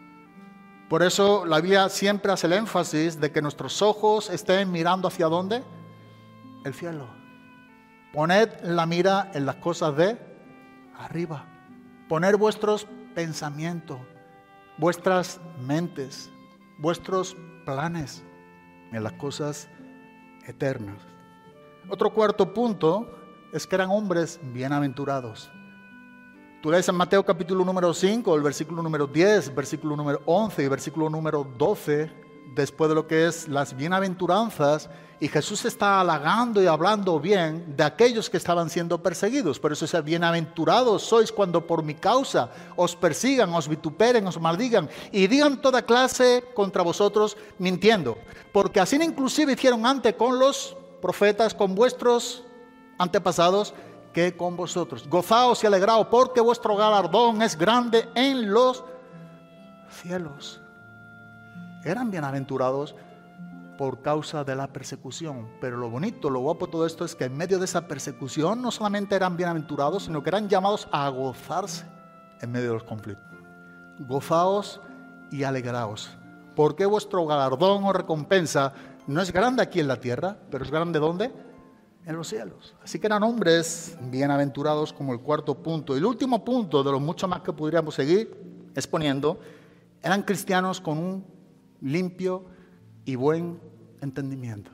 Por eso la Biblia siempre hace el énfasis de que nuestros ojos estén mirando hacia ¿dónde? El cielo. Poned la mira en las cosas de arriba. Poner vuestros pensamientos, vuestras mentes, vuestros planes en las cosas eternas. Otro cuarto punto es que eran hombres bienaventurados. Tú lees en Mateo capítulo número cinco, el versículo número diez, versículo número once y versículo número doce, después de lo que es las bienaventuranzas, y Jesús está halagando y hablando bien de aquellos que estaban siendo perseguidos. Por eso dice: bienaventurados sois cuando por mi causa os persigan, os vituperen, os maldigan y digan toda clase contra vosotros mintiendo. Porque así inclusive hicieron antes con los profetas, con vuestros antepasados, que con vosotros. Gozaos y alegraos, porque vuestro galardón es grande en los cielos. Eran bienaventurados por causa de la persecución. Pero lo bonito, lo guapo de todo esto es que en medio de esa persecución no solamente eran bienaventurados, sino que eran llamados a gozarse en medio de los conflictos. Gozaos y alegraos, porque vuestro galardón o recompensa no es grande aquí en la tierra, pero es grande ¿dónde? En los cielos. Así que eran hombres bienaventurados como el cuarto punto. Y el último punto, de los muchos más que podríamos seguir exponiendo, eran cristianos con un limpio y buen entendimiento.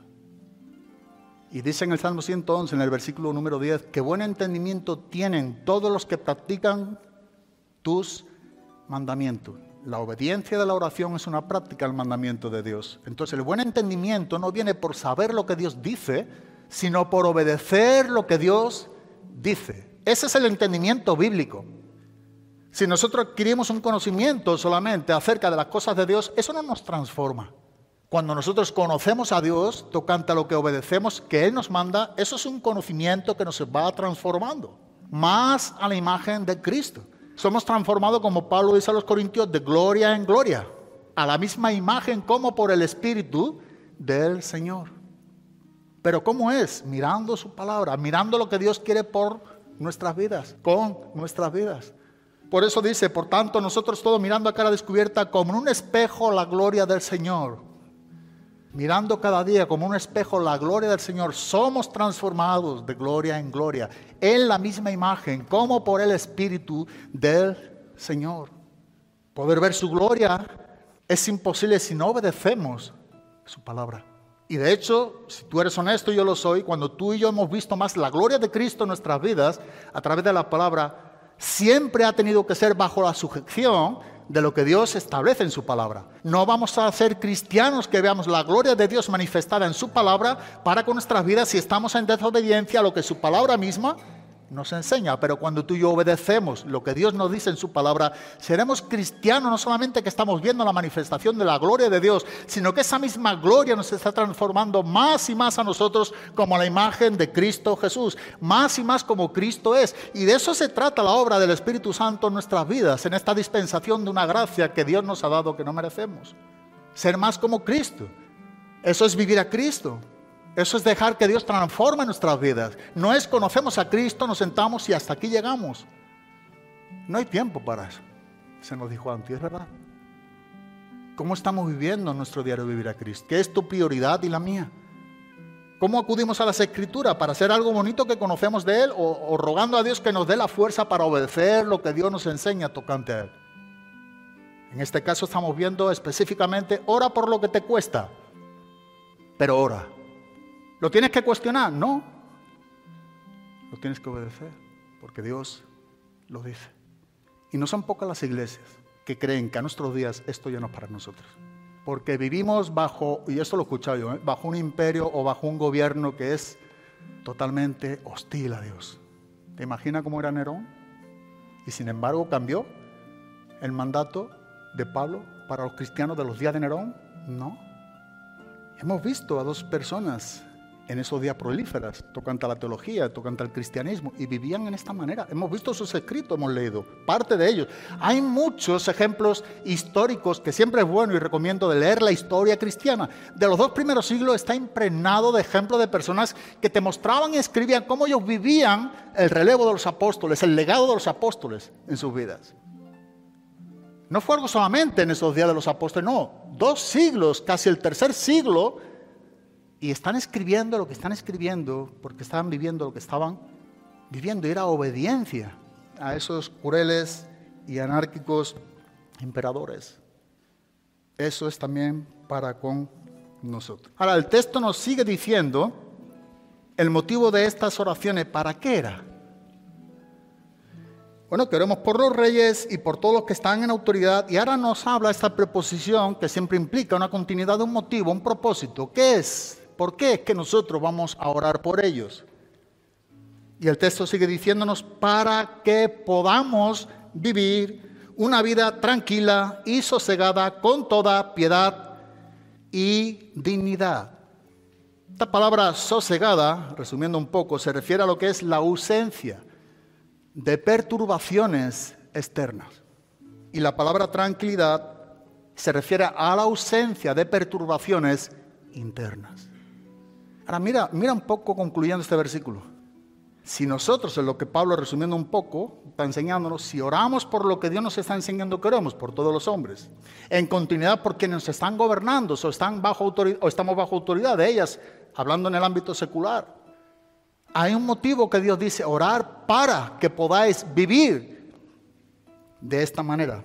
Y dice en el Salmo ciento once, en el versículo número diez, que buen entendimiento tienen todos los que practican tus mandamientos. La obediencia de la oración es una práctica al mandamiento de Dios. Entonces el buen entendimiento no viene por saber lo que Dios dice, sino por obedecer lo que Dios dice. Ese es el entendimiento bíblico. Si nosotros adquirimos un conocimiento solamente acerca de las cosas de Dios, eso no nos transforma. Cuando nosotros conocemos a Dios, tocante a lo que obedecemos, que Él nos manda, eso es un conocimiento que nos va transformando, más a la imagen de Cristo. Somos transformados, como Pablo dice a los Corintios, de gloria en gloria, a la misma imagen como por el Espíritu del Señor. Pero ¿cómo es? Mirando su palabra, mirando lo que Dios quiere por nuestras vidas, con nuestras vidas. Por eso dice, por tanto, nosotros todos mirando a cara descubierta como en un espejo la gloria del Señor. Mirando cada día como un espejo la gloria del Señor, somos transformados de gloria en gloria, en la misma imagen, como por el Espíritu del Señor. Poder ver su gloria es imposible si no obedecemos su palabra. Y de hecho, si tú eres honesto y yo lo soy, cuando tú y yo hemos visto más la gloria de Cristo en nuestras vidas, a través de la palabra, siempre ha tenido que ser bajo la sujeción de lo que Dios establece en su palabra. No vamos a ser cristianos que veamos la gloria de Dios manifestada en su palabra para con nuestras vidas si estamos en desobediencia a lo que su palabra misma nos enseña. Pero cuando tú y yo obedecemos lo que Dios nos dice en su palabra, seremos cristianos no solamente que estamos viendo la manifestación de la gloria de Dios, sino que esa misma gloria nos está transformando más y más a nosotros como la imagen de Cristo Jesús, más y más como Cristo es. Y de eso se trata la obra del Espíritu Santo en nuestras vidas, en esta dispensación de una gracia que Dios nos ha dado que no merecemos. Ser más como Cristo. Eso es vivir a Cristo. Eso es dejar que Dios transforme nuestras vidas. No es conocemos a Cristo, nos sentamos y hasta aquí llegamos. No hay tiempo para eso. Se nos dijo antes, es verdad. ¿Cómo estamos viviendo nuestro diario vivir a Cristo? ¿Qué es tu prioridad y la mía? ¿Cómo acudimos a las Escrituras para hacer algo bonito que conocemos de Él o, o rogando a Dios que nos dé la fuerza para obedecer lo que Dios nos enseña tocante a Él? En este caso estamos viendo específicamente, ora por lo que te cuesta, pero ora. ¿Lo tienes que cuestionar? No. Lo tienes que obedecer, porque Dios lo dice. Y no son pocas las iglesias que creen que a nuestros días esto ya no es para nosotros. Porque vivimos bajo, y esto lo he escuchado yo, ¿eh? bajo un imperio o bajo un gobierno que es totalmente hostil a Dios. ¿Te imaginas cómo era Nerón? Y sin embargo cambió el mandato de Pablo para los cristianos de los días de Nerón. No. Hemos visto a dos personas en esos días prolíferas, tocante a la teología, tocante al cristianismo, y vivían en esta manera. Hemos visto sus escritos, hemos leído parte de ellos. Hay muchos ejemplos históricos que siempre es bueno y recomiendo de leer la historia cristiana. De los dos primeros siglos está impregnado de ejemplos de personas que te mostraban y escribían cómo ellos vivían el relevo de los apóstoles, el legado de los apóstoles en sus vidas. No fue algo solamente en esos días de los apóstoles, no. Dos siglos, casi el tercer siglo, y están escribiendo lo que están escribiendo porque estaban viviendo lo que estaban viviendo. Y era obediencia a esos crueles y anárquicos emperadores. Eso es también para con nosotros. Ahora, el texto nos sigue diciendo el motivo de estas oraciones. ¿Para qué era? Bueno, que oremos por los reyes y por todos los que están en autoridad. Y ahora nos habla esta preposición que siempre implica una continuidad de un motivo, un propósito. ¿Qué es? ¿Por qué es que nosotros vamos a orar por ellos? Y el texto sigue diciéndonos para que podamos vivir una vida tranquila y sosegada con toda piedad y dignidad. Esta palabra sosegada, resumiendo un poco, se refiere a lo que es la ausencia de perturbaciones externas. Y la palabra tranquilidad se refiere a la ausencia de perturbaciones internas. Ahora mira, mira un poco concluyendo este versículo. Si nosotros, en lo que Pablo resumiendo un poco, está enseñándonos, si oramos por lo que Dios nos está enseñando que oremos, por todos los hombres, en continuidad por quienes nos están gobernando, o, están bajo autoridad, o estamos bajo autoridad de ellas, hablando en el ámbito secular, hay un motivo que Dios dice, orar para que podáis vivir de esta manera.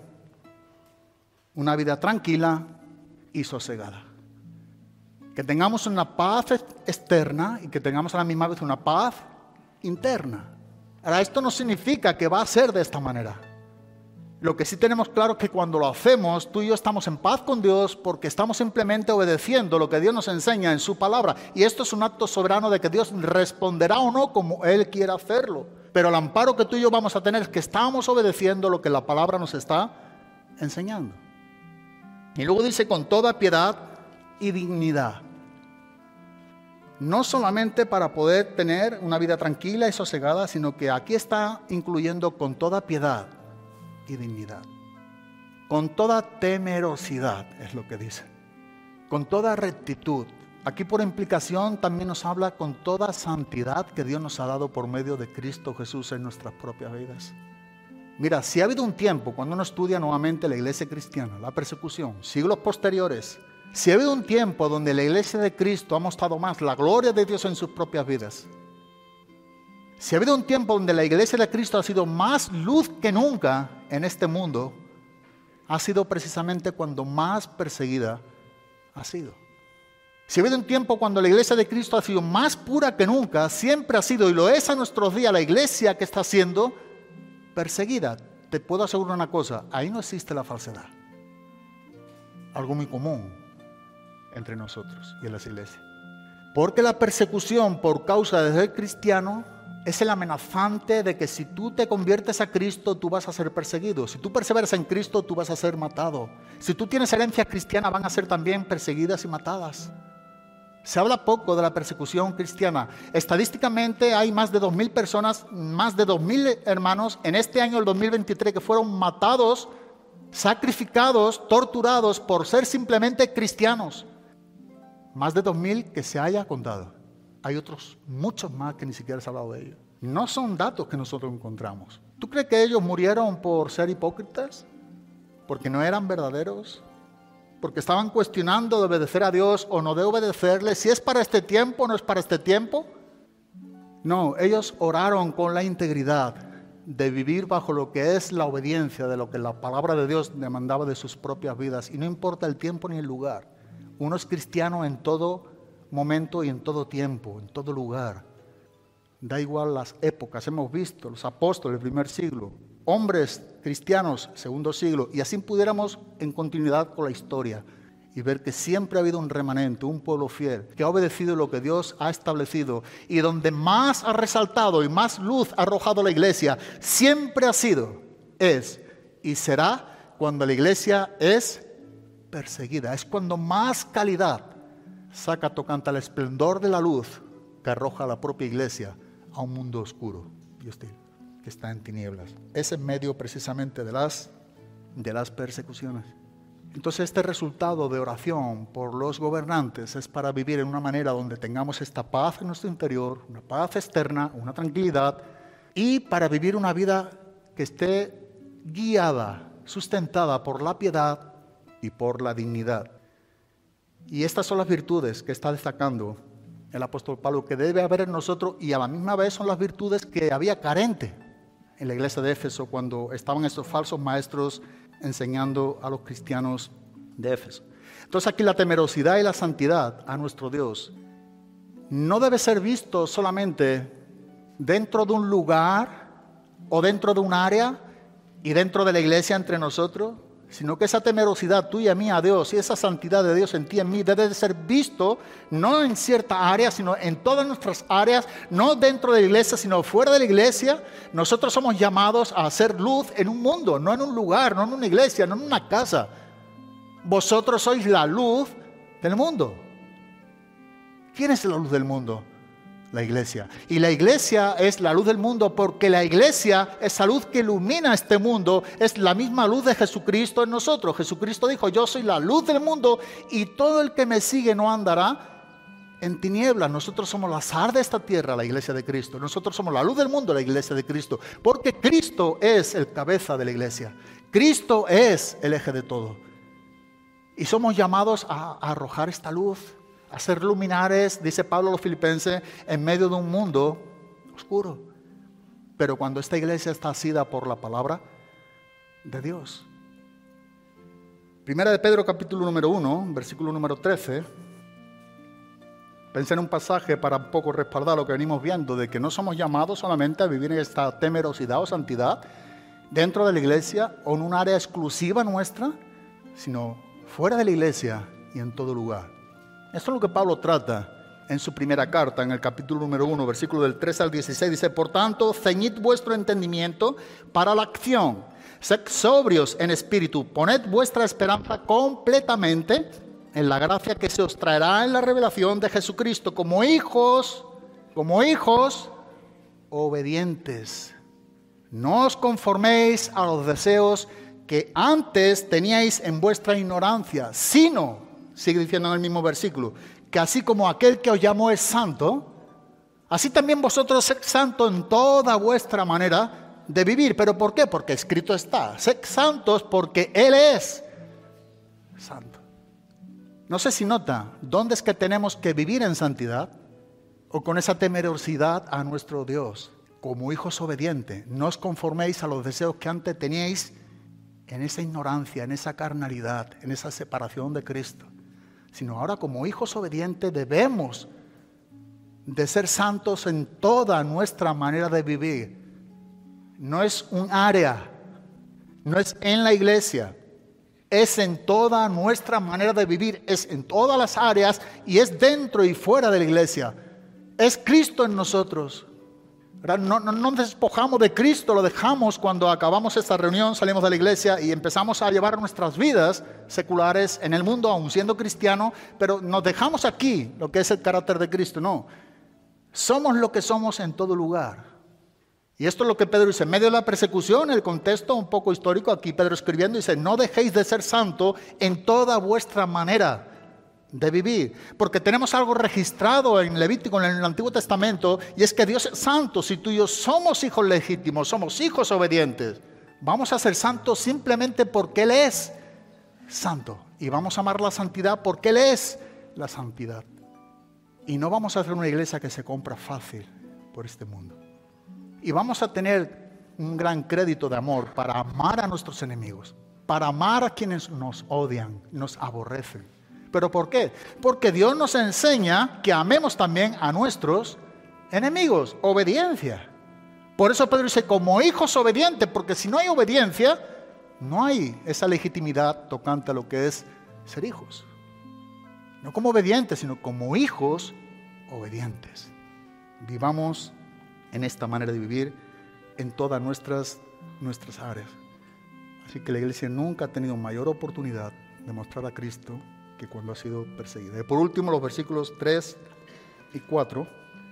Una vida tranquila y sosegada. Que tengamos una paz externa y que tengamos a la misma vez una paz interna. Ahora, esto no significa que va a ser de esta manera. Lo que sí tenemos claro es que cuando lo hacemos, tú y yo estamos en paz con Dios porque estamos simplemente obedeciendo lo que Dios nos enseña en su palabra. Y esto es un acto soberano de que Dios responderá o no como Él quiera hacerlo. Pero el amparo que tú y yo vamos a tener es que estamos obedeciendo lo que la palabra nos está enseñando. Y luego dice con toda piedad y dignidad. No solamente para poder tener una vida tranquila y sosegada, sino que aquí está incluyendo con toda piedad y dignidad. Con toda temerosidad, es lo que dice. Con toda rectitud. Aquí por implicación también nos habla con toda santidad que Dios nos ha dado por medio de Cristo Jesús en nuestras propias vidas. Mira, si ha habido un tiempo cuando uno estudia nuevamente la iglesia cristiana, la persecución, siglos posteriores, si ha habido un tiempo donde la iglesia de Cristo ha mostrado más la gloria de Dios en sus propias vidas, si ha habido un tiempo donde la iglesia de Cristo ha sido más luz que nunca en este mundo, ha sido precisamente cuando más perseguida ha sido. Si ha habido un tiempo cuando la iglesia de Cristo ha sido más pura que nunca, siempre ha sido, y lo es a nuestros días, la iglesia que está siendo perseguida. Te puedo asegurar una cosa, ahí no existe la falsedad. Algo muy común entre nosotros y en las iglesias. Porque la persecución por causa de ser cristiano es el amenazante de que si tú te conviertes a Cristo, tú vas a ser perseguido. Si tú perseveras en Cristo, tú vas a ser matado. Si tú tienes herencia cristiana, van a ser también perseguidas y matadas. Se habla poco de la persecución cristiana. Estadísticamente hay más de dos mil personas, más de dos mil hermanos en este año, el dos mil veintitrés, que fueron matados, sacrificados, torturados por ser simplemente cristianos. Más de dos mil que se haya contado. Hay otros muchos más que ni siquiera se ha hablado de ellos. No son datos que nosotros encontramos. ¿Tú crees que ellos murieron por ser hipócritas? ¿Porque no eran verdaderos? ¿Porque estaban cuestionando de obedecer a Dios o no de obedecerle? ¿Si es para este tiempo o no es para este tiempo? No, ellos oraron con la integridad de vivir bajo lo que es la obediencia de lo que la palabra de Dios demandaba de sus propias vidas. Y no importa el tiempo ni el lugar. Uno es cristiano en todo momento y en todo tiempo, en todo lugar. Da igual las épocas. Hemos visto los apóstoles del primer siglo, hombres cristianos segundo siglo, y así pudiéramos en continuidad con la historia y ver que siempre ha habido un remanente, un pueblo fiel, que ha obedecido lo que Dios ha establecido, y donde más ha resaltado y más luz ha arrojado la iglesia, siempre ha sido, es y será cuando la iglesia es perseguida. Es cuando más calidad saca tocante al esplendor de la luz que arroja la propia iglesia a un mundo oscuro y hostil, que está en tinieblas. Es en medio precisamente de las, de las persecuciones. Entonces este resultado de oración por los gobernantes es para vivir en una manera donde tengamos esta paz en nuestro interior, una paz externa, una tranquilidad, y para vivir una vida que esté guiada, sustentada por la piedad y por la dignidad. Y estas son las virtudes que está destacando el apóstol Pablo, que debe haber en nosotros, y a la misma vez son las virtudes que había carente en la iglesia de Éfeso cuando estaban estos falsos maestros enseñando a los cristianos de Éfeso. Entonces aquí la temerosidad y la santidad a nuestro Dios no debe ser visto solamente dentro de un lugar o dentro de un área y dentro de la iglesia entre nosotros, sino que esa temerosidad tuya, mía, a Dios, y esa santidad de Dios en ti, en mí, debe de ser visto no en cierta área, sino en todas nuestras áreas, no dentro de la iglesia, sino fuera de la iglesia. Nosotros somos llamados a hacer luz en un mundo, no en un lugar, no en una iglesia, no en una casa. Vosotros sois la luz del mundo. ¿Quién es la luz del mundo? La iglesia. Y la iglesia es la luz del mundo porque la iglesia, esa luz que ilumina este mundo, es la misma luz de Jesucristo en nosotros. Jesucristo dijo: yo soy la luz del mundo y todo el que me sigue no andará en tinieblas. Nosotros somos la sal de esta tierra, la iglesia de Cristo. Nosotros somos la luz del mundo, la iglesia de Cristo. Porque Cristo es el cabeza de la iglesia. Cristo es el eje de todo. Y somos llamados a, a arrojar esta luz, a ser luminares, dice Pablo a los filipenses, en medio de un mundo oscuro. Pero cuando esta iglesia está asida por la palabra de Dios. Primera de Pedro, capítulo número uno, versículo número trece. Pensé en un pasaje para un poco respaldar lo que venimos viendo, de que no somos llamados solamente a vivir en esta temerosidad o santidad dentro de la iglesia o en un área exclusiva nuestra, sino fuera de la iglesia y en todo lugar. Esto es lo que Pablo trata en su primera carta, en el capítulo número uno, versículo del tres al dieciséis, dice: por tanto, ceñid vuestro entendimiento para la acción, sed sobrios en espíritu, poned vuestra esperanza completamente en la gracia que se os traerá en la revelación de Jesucristo, como hijos, como hijos obedientes. No os conforméis a los deseos que antes teníais en vuestra ignorancia, sino, sigue diciendo en el mismo versículo, que así como aquel que os llamó es santo, así también vosotros sed santos en toda vuestra manera de vivir. ¿Pero por qué? Porque escrito está: sed santos porque Él es santo. No sé si nota, ¿dónde es que tenemos que vivir en santidad? O con esa temerosidad a nuestro Dios, como hijos obedientes. No os conforméis a los deseos que antes teníais en esa ignorancia, en esa carnalidad, en esa separación de Cristo. Sino ahora como hijos obedientes debemos de ser santos en toda nuestra manera de vivir. No es un área, no es en la iglesia, es en toda nuestra manera de vivir, es en todas las áreas y es dentro y fuera de la iglesia. Es Cristo en nosotros. No, no, no nos despojamos de Cristo, lo dejamos cuando acabamos esta reunión, salimos de la iglesia y empezamos a llevar nuestras vidas seculares en el mundo, aún siendo cristiano, pero nos dejamos aquí lo que es el carácter de Cristo. No, somos lo que somos en todo lugar. Y esto es lo que Pedro dice, en medio de la persecución, el contexto un poco histórico, aquí Pedro escribiendo dice: no dejéis de ser santo en toda vuestra manera de vivir, porque tenemos algo registrado en Levítico, en el Antiguo Testamento, y es que Dios es santo. Si tú y yo somos hijos legítimos, somos hijos obedientes, vamos a ser santos simplemente porque Él es santo, y vamos a amar la santidad porque Él es la santidad, y no vamos a hacer una iglesia que se compra fácil por este mundo, y vamos a tener un gran crédito de amor para amar a nuestros enemigos, para amar a quienes nos odian, nos aborrecen. ¿Pero por qué? Porque Dios nos enseña que amemos también a nuestros enemigos. Obediencia. Por eso Pedro dice, como hijos obedientes, porque si no hay obediencia, no hay esa legitimidad tocante a lo que es ser hijos. No como obedientes, sino como hijos obedientes. Vivamos en esta manera de vivir en todas nuestras, nuestras áreas. Así que la iglesia nunca ha tenido mayor oportunidad de mostrar a Cristo que cuando ha sido perseguida. Y por último, los versículos tres y cuatro,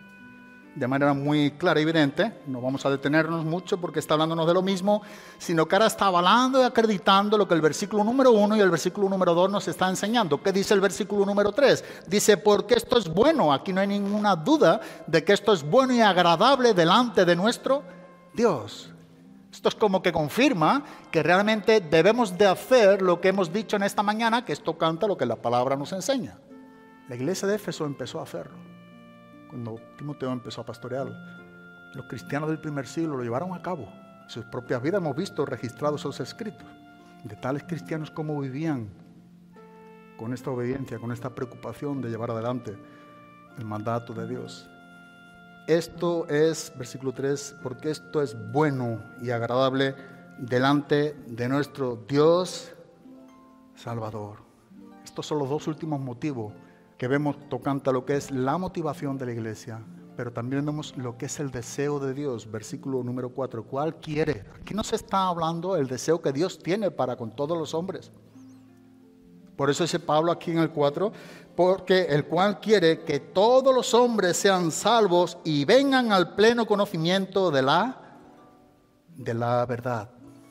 de manera muy clara y evidente, no vamos a detenernos mucho porque está hablándonos de lo mismo, sino que ahora está avalando y acreditando lo que el versículo número uno y el versículo número dos nos está enseñando. ¿Qué dice el versículo número tres? Dice, porque esto es bueno. Aquí no hay ninguna duda de que esto es bueno y agradable delante de nuestro Dios. Esto es como que confirma que realmente debemos de hacer lo que hemos dicho en esta mañana, que esto canta lo que la palabra nos enseña. La iglesia de Éfeso empezó a hacerlo. Cuando Timoteo empezó a pastorearlo, los cristianos del primer siglo lo llevaron a cabo. En sus propias vidas hemos visto registrados esos escritos de tales cristianos cómo vivían con esta obediencia, con esta preocupación de llevar adelante el mandato de Dios. Esto es, versículo tres, porque esto es bueno y agradable delante de nuestro Dios Salvador. Estos son los dos últimos motivos que vemos tocante a lo que es la motivación de la iglesia, pero también vemos lo que es el deseo de Dios, versículo número cuatro. ¿Cuál quiere? Aquí no se está hablando del deseo que Dios tiene para con todos los hombres. Por eso dice Pablo aquí en el cuatro, porque el cual quiere que todos los hombres sean salvos y vengan al pleno conocimiento de la, de la verdad.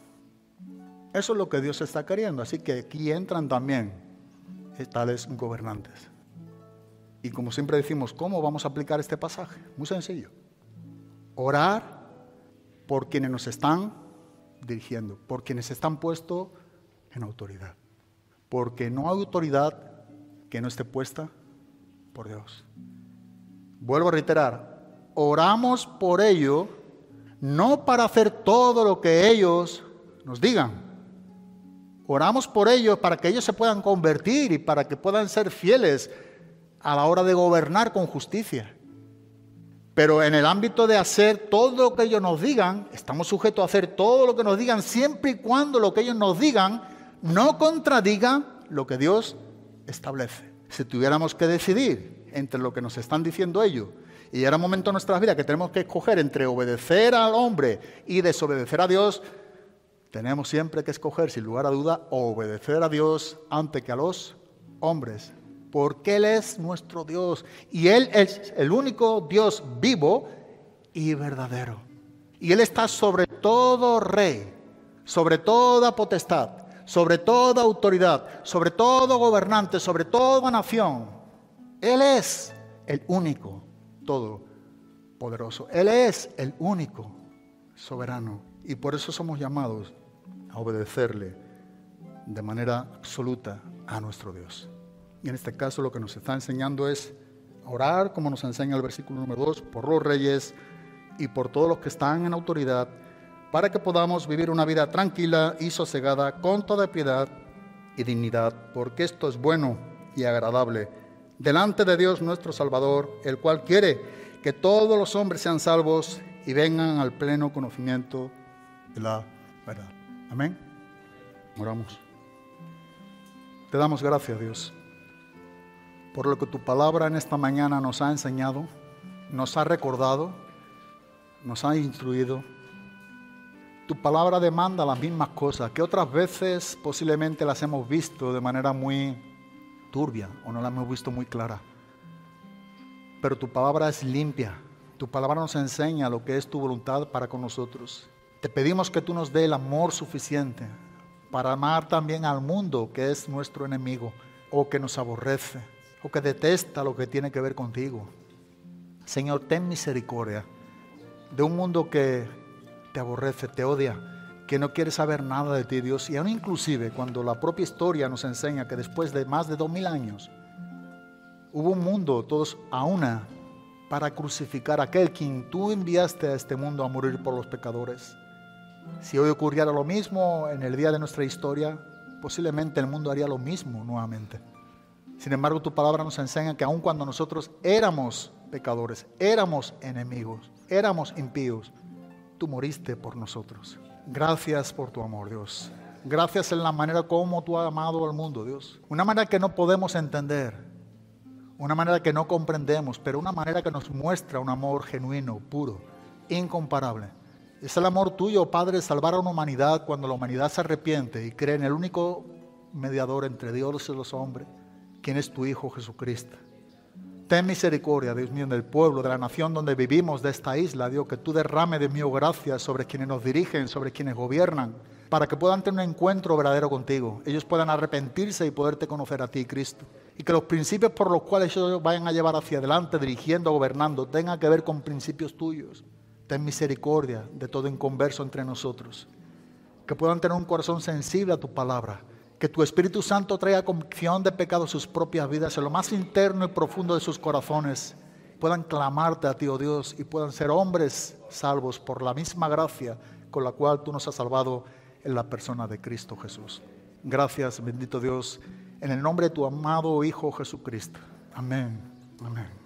Eso es lo que Dios está queriendo. Así que aquí entran también tales gobernantes. Y como siempre decimos, ¿cómo vamos a aplicar este pasaje? Muy sencillo. Orar por quienes nos están dirigiendo, por quienes están puestos en autoridad. Porque no hay autoridad que no esté puesta por Dios. Vuelvo a reiterar, oramos por ello, no para hacer todo lo que ellos nos digan. Oramos por ellos para que ellos se puedan convertir y para que puedan ser fieles a la hora de gobernar con justicia. Pero en el ámbito de hacer todo lo que ellos nos digan, estamos sujetos a hacer todo lo que nos digan siempre y cuando lo que ellos nos digan no contradiga lo que Dios establece. Si tuviéramos que decidir entre lo que nos están diciendo ellos. Y era un momento en nuestras vidas que tenemos que escoger entre obedecer al hombre y desobedecer a Dios. Tenemos siempre que escoger, sin lugar a duda, obedecer a Dios antes que a los hombres. Porque Él es nuestro Dios. Y Él es el único Dios vivo y verdadero. Y Él está sobre todo rey, sobre toda potestad, sobre toda autoridad, sobre todo gobernante, sobre toda nación. Él es el único todopoderoso. Él es el único soberano. Y por eso somos llamados a obedecerle de manera absoluta a nuestro Dios. Y en este caso lo que nos está enseñando es orar, como nos enseña el versículo número dos, por los reyes y por todos los que están en autoridad, para que podamos vivir una vida tranquila y sosegada, con toda piedad y dignidad, porque esto es bueno y agradable delante de Dios nuestro Salvador, el cual quiere que todos los hombres sean salvos y vengan al pleno conocimiento de la verdad. Amén. Oramos. Te damos gracias, Dios, por lo que tu palabra en esta mañana nos ha enseñado, nos ha recordado, nos ha instruido. Tu palabra demanda las mismas cosas que otras veces posiblemente las hemos visto de manera muy turbia o no las hemos visto muy clara. Pero tu palabra es limpia. Tu palabra nos enseña lo que es tu voluntad para con nosotros. Te pedimos que tú nos dé el amor suficiente para amar también al mundo que es nuestro enemigo o que nos aborrece o que detesta lo que tiene que ver contigo. Señor, ten misericordia de un mundo que te aborrece, te odia, que no quiere saber nada de ti, Dios. Y aún inclusive cuando la propia historia nos enseña que después de más de dos mil años hubo un mundo, todos a una, para crucificar a aquel quien tú enviaste a este mundo a morir por los pecadores. Si hoy ocurriera lo mismo en el día de nuestra historia, posiblemente el mundo haría lo mismo nuevamente. Sin embargo, tu palabra nos enseña que aun cuando nosotros éramos pecadores, éramos enemigos, éramos impíos, tú moriste por nosotros. Gracias por tu amor, Dios. Gracias en la manera como tú has amado al mundo, Dios. Una manera que no podemos entender, una manera que no comprendemos, pero una manera que nos muestra un amor genuino, puro, incomparable. Es el amor tuyo, Padre, de salvar a una humanidad cuando la humanidad se arrepiente y cree en el único mediador entre Dios y los hombres, quien es tu Hijo Jesucristo. Ten misericordia, Dios mío, del pueblo, de la nación donde vivimos, de esta isla, Dios, que tú derrame de mí gracia sobre quienes nos dirigen, sobre quienes gobiernan, para que puedan tener un encuentro verdadero contigo. Ellos puedan arrepentirse y poderte conocer a ti, Cristo. Y que los principios por los cuales ellos vayan a llevar hacia adelante, dirigiendo, gobernando, tengan que ver con principios tuyos. Ten misericordia de todo inconverso entre nosotros. Que puedan tener un corazón sensible a tu palabra. Que tu Espíritu Santo traiga convicción de pecado a sus propias vidas, en lo más interno y profundo de sus corazones. Puedan clamarte a ti, oh Dios, y puedan ser hombres salvos por la misma gracia con la cual tú nos has salvado en la persona de Cristo Jesús. Gracias, bendito Dios, en el nombre de tu amado Hijo Jesucristo. Amén. Amén.